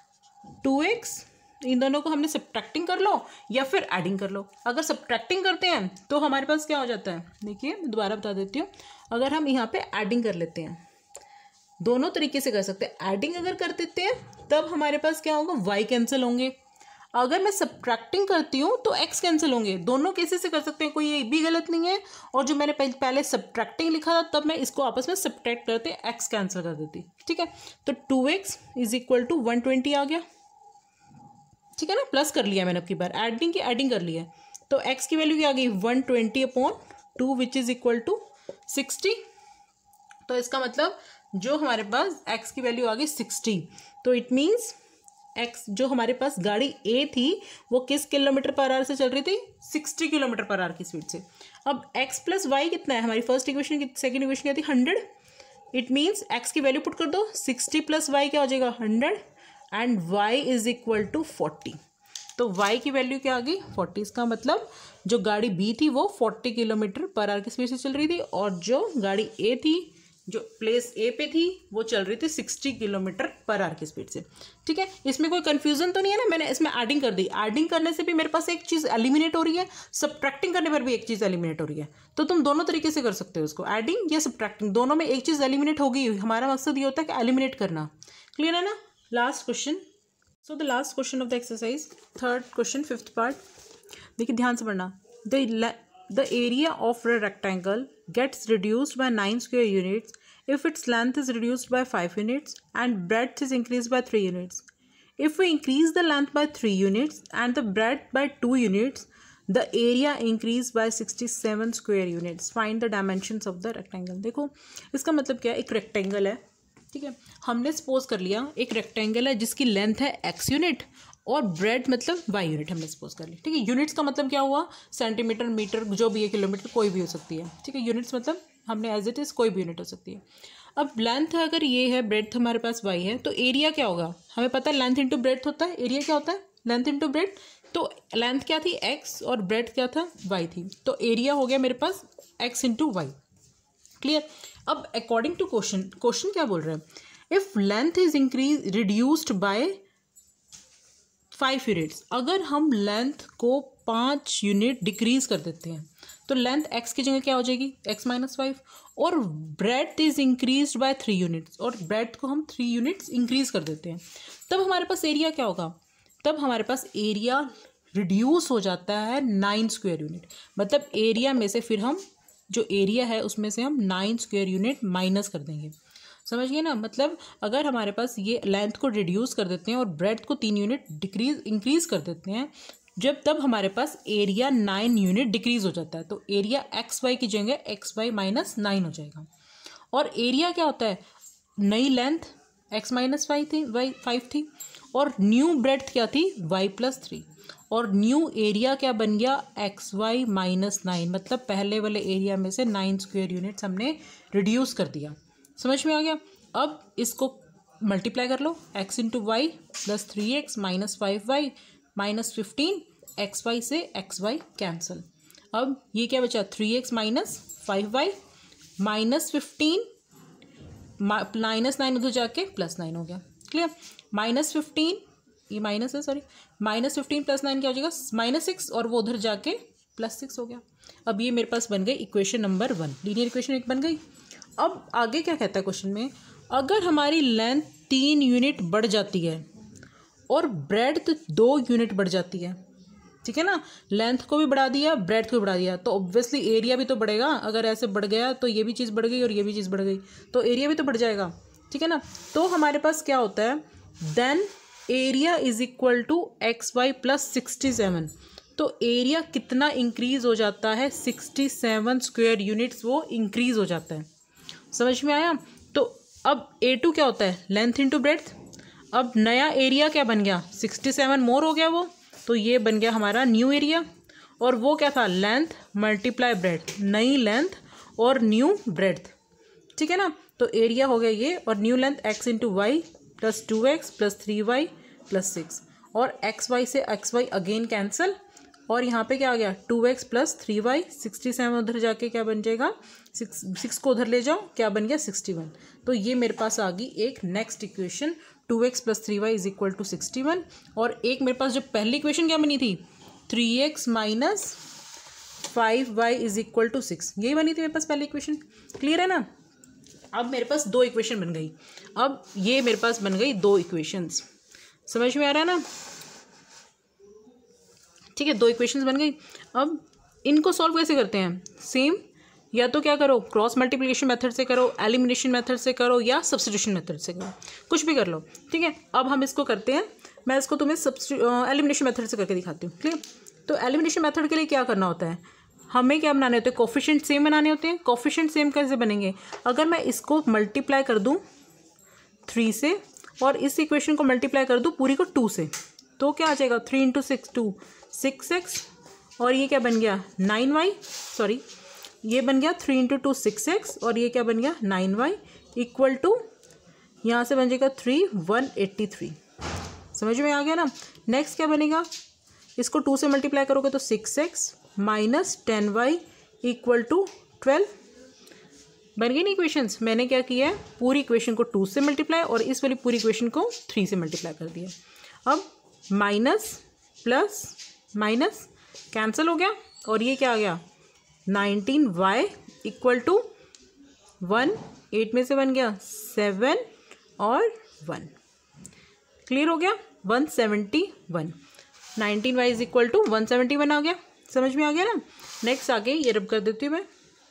2x। इन दोनों को हमने सब्ट्रैक्टिंग कर लो या फिर एडिंग कर लो। अगर सब्ट्रैक्टिंग करते हैं तो हमारे पास क्या हो जाता है, देखिए दोबारा बता देती हूँ। अगर हम यहाँ पे एडिंग कर लेते हैं, दोनों तरीके से कर सकते हैं। एडिंग अगर कर देते हैं तब हमारे पास क्या होगा, y कैंसिल होंगे। अगर मैं सब्ट्रैक्टिंग करती हूँ तो x कैंसिल होंगे। दोनों केसेस से कर सकते हैं, कोई ये भी गलत नहीं है। और जो मैंने पहले सब्ट्रैक्टिंग लिखा था तब मैं इसको आपस में सब्ट्रैक्ट करते x कैंसिल कर देती, ठीक है। तो 2x इज इक्वल टू 120 आ गया, ठीक है ना। प्लस कर लिया मैंने, अब की बार एडिंग की एडिंग कर लिया। तो x की वैल्यू क्या आ गई 120/2 विच इज इक्वल टू 60। तो इसका मतलब जो हमारे पास x की वैल्यू आ गई 60। तो इट मीन्स x जो हमारे पास गाड़ी A थी वो किस किलोमीटर पर आवर से चल रही थी, 60 किलोमीटर पर आवर की स्पीड से। अब x प्लस वाई कितना है, हमारी फर्स्ट इक्वेशन की सेकेंड इक्वेशन क्या थी 100। इट मीन्स x की वैल्यू पुट कर दो, 60 प्लस वाई क्या हो जाएगा 100 and y is equal to 40। तो y की वैल्यू क्या आ गई 40। इसका मतलब जो गाड़ी B थी वो 40 किलोमीटर पर आवर की स्पीड से चल रही थी, और जो गाड़ी A थी जो प्लेस ए पे थी वो चल रही थी 60 किलोमीटर पर आवर की स्पीड से, ठीक है। इसमें कोई कंफ्यूजन तो नहीं है ना, मैंने इसमें एडिंग कर दी। एडिंग करने से भी मेरे पास एक चीज़ एलिमिनेट हो रही है, सब्ट्रैक्टिंग करने पर भी एक चीज़ एलिमिनेट हो रही है। तो तुम दोनों तरीके से कर सकते हो उसको, एडिंग या सब्ट्रैक्टिंग, दोनों में एक चीज़ एलिमिनेट होगी। हमारा मकसद ये होता है कि एलिमिनेट करना। क्लियर है ना। Last question, so the last question of the exercise, 3rd question 5th part. देखिए ध्यान से पढ़ना। The area of a rectangle gets reduced by 9 square units if its length is reduced by 5 units and breadth is increased by 3 units. If we increase the length by 3 units and the breadth by 2 units, the area increased by 67 square units. Find the dimensions of the rectangle. देखो इसका मतलब क्या है, एक रेक्टेंगल है, ठीक है। हमने सपोज कर लिया एक रेक्टेंगल है जिसकी लेंथ है x यूनिट और ब्रेड मतलब y यूनिट हमने सपोज कर ली, ठीक है। यूनिट्स का मतलब क्या हुआ, सेंटीमीटर, मीटर, जो भी है, किलोमीटर, कोई भी हो सकती है, ठीक है। यूनिट्स मतलब हमने एज इट इज़ कोई भी यूनिट हो सकती है। अब लेंथ अगर ये है, ब्रेड्थ हमारे पास y है, तो एरिया क्या होगा, हमें पता है लेंथ इंटू ब्रेड्थ होता है, एरिया क्या होता है लेंथ इंटू ब्रेड्थ। तो लेंथ क्या थी x और ब्रेड्थ क्या था y थी, तो एरिया हो गया मेरे पास x इंटू वाई। क्लियर। अब अकॉर्डिंग टू क्वेश्चन क्या बोल रहे हैं, if length is reduced by 5 units, अगर हम लेंथ को 5 यूनिट डिक्रीज कर देते हैं तो लेंथ x की जगह क्या हो जाएगी x माइनस 5, और breadth is increase by 3 units, और ब्रेथ को हम 3 यूनिट्स इंक्रीज कर देते हैं, तब हमारे पास एरिया क्या होगा, तब हमारे पास एरिया रिड्यूस हो जाता है 9 स्क्वायर यूनिट। मतलब एरिया में से फिर हम जो एरिया है उसमें से हम 9 स्क्वायर यूनिट माइनस कर देंगे। समझ गए ना। मतलब अगर हमारे पास ये लेंथ को रिड्यूस कर देते हैं और ब्रेथ को 3 यूनिट इंक्रीज कर देते हैं, जब तब हमारे पास एरिया 9 यूनिट डिक्रीज हो जाता है। तो एरिया एक्स वाई की जगह एक्स वाई माइनस 9 हो जाएगा। और एरिया क्या होता है, नई लेंथ एक्स माइनस 5 थी और न्यू ब्रेथ क्या थी वाई प्लस 3, और न्यू एरिया क्या बन गया एक्स वाई माइनस 9। मतलब पहले वाले एरिया में से 9 स्क्वायर यूनिट्स हमने रिड्यूस कर दिया। समझ में आ गया। अब इसको मल्टीप्लाई कर लो, x into y plus 3x minus 5y minus 15, x y से एक्स वाई कैंसिल। अब ये क्या बचा 3x minus 5y minus 15 minus 9 उधर जाके प्लस 9 हो गया। क्लियर। माइनस 15 ये माइनस है, सॉरी, माइनस 15 प्लस 9 क्या हो जाएगा माइनस 6, और वो उधर जाके प्लस 6 हो गया। अब ये मेरे पास बन गई इक्वेशन नंबर 1, लीनियर इक्वेशन 1 बन गई। अब आगे क्या कहता है क्वेश्चन में, अगर हमारी लेंथ 3 यूनिट बढ़ जाती है और ब्रेड्थ 2 यूनिट बढ़ जाती है, ठीक है ना, लेंथ को भी बढ़ा दिया ब्रेड्थ को भी बढ़ा दिया, तो ऑब्वियसली एरिया भी तो बढ़ेगा। अगर ऐसे बढ़ गया तो ये भी चीज़ बढ़ गई और ये भी चीज़ बढ़ गई, तो एरिया भी तो बढ़ जाएगा, ठीक है ना। तो हमारे पास क्या होता है, then area is equal to x y plus 67। तो एरिया कितना इंक्रीज हो जाता है 67 स्क्वायर यूनिट्स वो इंक्रीज हो जाता है। समझ में आया। तो अब A2 क्या होता है लेंथ इंटू ब्रेड्थ। अब नया एरिया क्या बन गया 67 मोर हो गया वो, तो ये बन गया हमारा न्यू एरिया। और वो क्या था लेंथ मल्टीप्लाई ब्रेड्थ, नई लेंथ और न्यू ब्रेड्थ, ठीक है ना। तो एरिया हो गया ये, और new length x into y plus 2x plus 3y plus 6, और एक्स वाई से एक्स वाई अगेन कैंसिल, और यहाँ पे क्या आ गया 2x प्लस 3y 67 उधर जाके क्या बन जाएगा 6 को उधर ले जाओ क्या बन गया 61। तो ये मेरे पास आ गई एक next equation 2x plus 3y is equal to 61। और एक मेरे पास जो पहली इक्वेशन क्या बनी थी 3x minus 5y is equal to 6, यही बनी थी मेरे पास पहली इक्वेशन। क्लियर है ना। अब मेरे पास 2 इक्वेशन बन गई। अब ये मेरे पास बन गई 2 इक्वेशंस, समझ में आ रहा है ना। ठीक है, 2 इक्वेशंस बन गई। अब इनको सॉल्व कैसे करते हैं, सेम या तो क्या करो क्रॉस मल्टीप्लिकेशन मेथड से करो, एलिमिनेशन मेथड से करो, या सब्स्टिट्यूशन मेथड से करो, कुछ भी कर लो, ठीक है। अब हम इसको करते हैं, मैं इसको तुम्हें एलिमिनेशन मेथड से करके दिखाती हूँ। क्लियर। तो एलिमिनेशन मेथड के लिए क्या करना होता है, हमें क्या बनाने होते हैं कोफिशिएंट सेम बनाने होते हैं। कोफिशिएंट सेम कैसे बनेंगे, अगर मैं इसको मल्टीप्लाई कर दूँ 3 से और इस इक्वेशन को मल्टीप्लाई कर दूँ पूरी को 2 से, तो क्या आ जाएगा 3 इंटू 6 2 6x, और ये क्या बन गया 9y, सॉरी ये बन गया 3 इंटू 2 6x, और ये क्या बन गया 9y इक्वल टू यहाँ से बन जाएगा 3 183। समझ में आ गया ना। नेक्स्ट क्या बनेगा, इसको 2 से मल्टीप्लाई करोगे तो 6x minus 10y equal to 12। बन गई ना इक्वेशंस। मैंने क्या किया है पूरी इक्वेशन को 2 से मल्टीप्लाई और इस वाली पूरी इक्वेशन को 3 से मल्टीप्लाई कर दिया। अब माइनस प्लस माइनस कैंसिल हो गया, और ये क्या आ गया 19y इक्वल टू 1, 8 में से बन गया 7 और 1। क्लियर हो गया 171, 19y इज इक्वल टू 171 आ गया। समझ में आ गया ना। नेक्स्ट आगे ये रब कर देती हूँ मैं,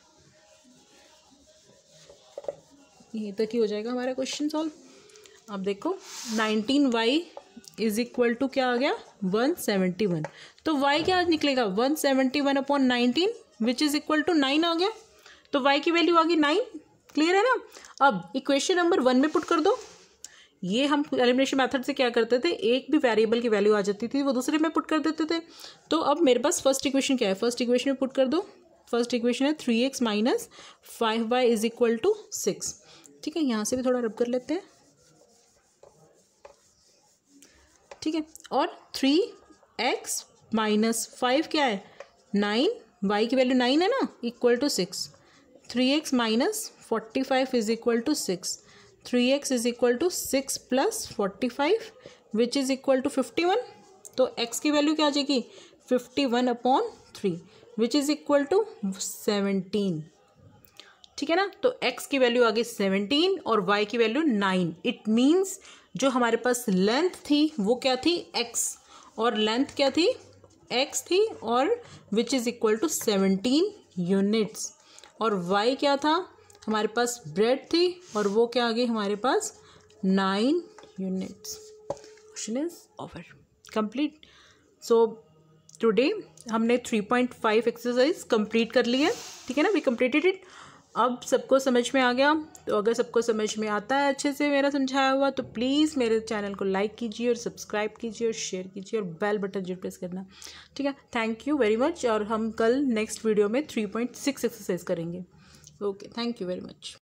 ये तक ही हो जाएगा हमारा क्वेश्चन सॉल्व। अब देखो 19y इज इक्वल टू क्या आ गया 171, तो y क्या निकलेगा 171 upon 19 which is equal to 9 आ गया, तो y की वैल्यू आ गई 9। क्लियर है ना। अब इक्वेशन नंबर 1 में पुट कर दो। ये हम एलिमिनेशन मेथड से क्या करते थे, एक भी वेरिएबल की वैल्यू आ जाती थी वो दूसरे में पुट कर देते थे। तो अब मेरे पास फर्स्ट इक्वेशन क्या है, फर्स्ट इक्वेशन में पुट कर दो। फर्स्ट इक्वेशन है 3x minus 5y is equal to 6। ठीक है, यहाँ से भी थोड़ा रब कर लेते हैं, ठीक है। और 3x माइनस 5 क्या है 9, y की वैल्यू 9 है ना, equal to 6। 3x minus 45 is equal to 6। 3x is equal to 6 plus 45 which is equal to 51। तो x की वैल्यू क्या आ जाएगी 51 upon 3। Which is equal to 17, ठीक है ना। तो x की वैल्यू आ गई 17 और y की वैल्यू 9। इट मीन्स जो हमारे पास लेंथ थी वो क्या थी, x, और लेंथ क्या थी, x थी, और which is equal to 17 units, और y क्या था, हमारे पास ब्रेड थी, और वो क्या आ गई हमारे पास 9 units. Question is over, complete. So today हमने 3.5 एक्सरसाइज कंप्लीट कर ली है, ठीक है ना, वी कंप्लीटेड इट। अब सबको समझ में आ गया, तो अगर सबको समझ में आता है अच्छे से मेरा समझाया हुआ, तो प्लीज़ मेरे चैनल को लाइक कीजिए और सब्सक्राइब कीजिए और शेयर कीजिए और बेल बटन जरूर प्रेस करना, ठीक है। थैंक यू वेरी मच, और हम कल नेक्स्ट वीडियो में 3.6 एक्सरसाइज करेंगे। Okay, thank you very much.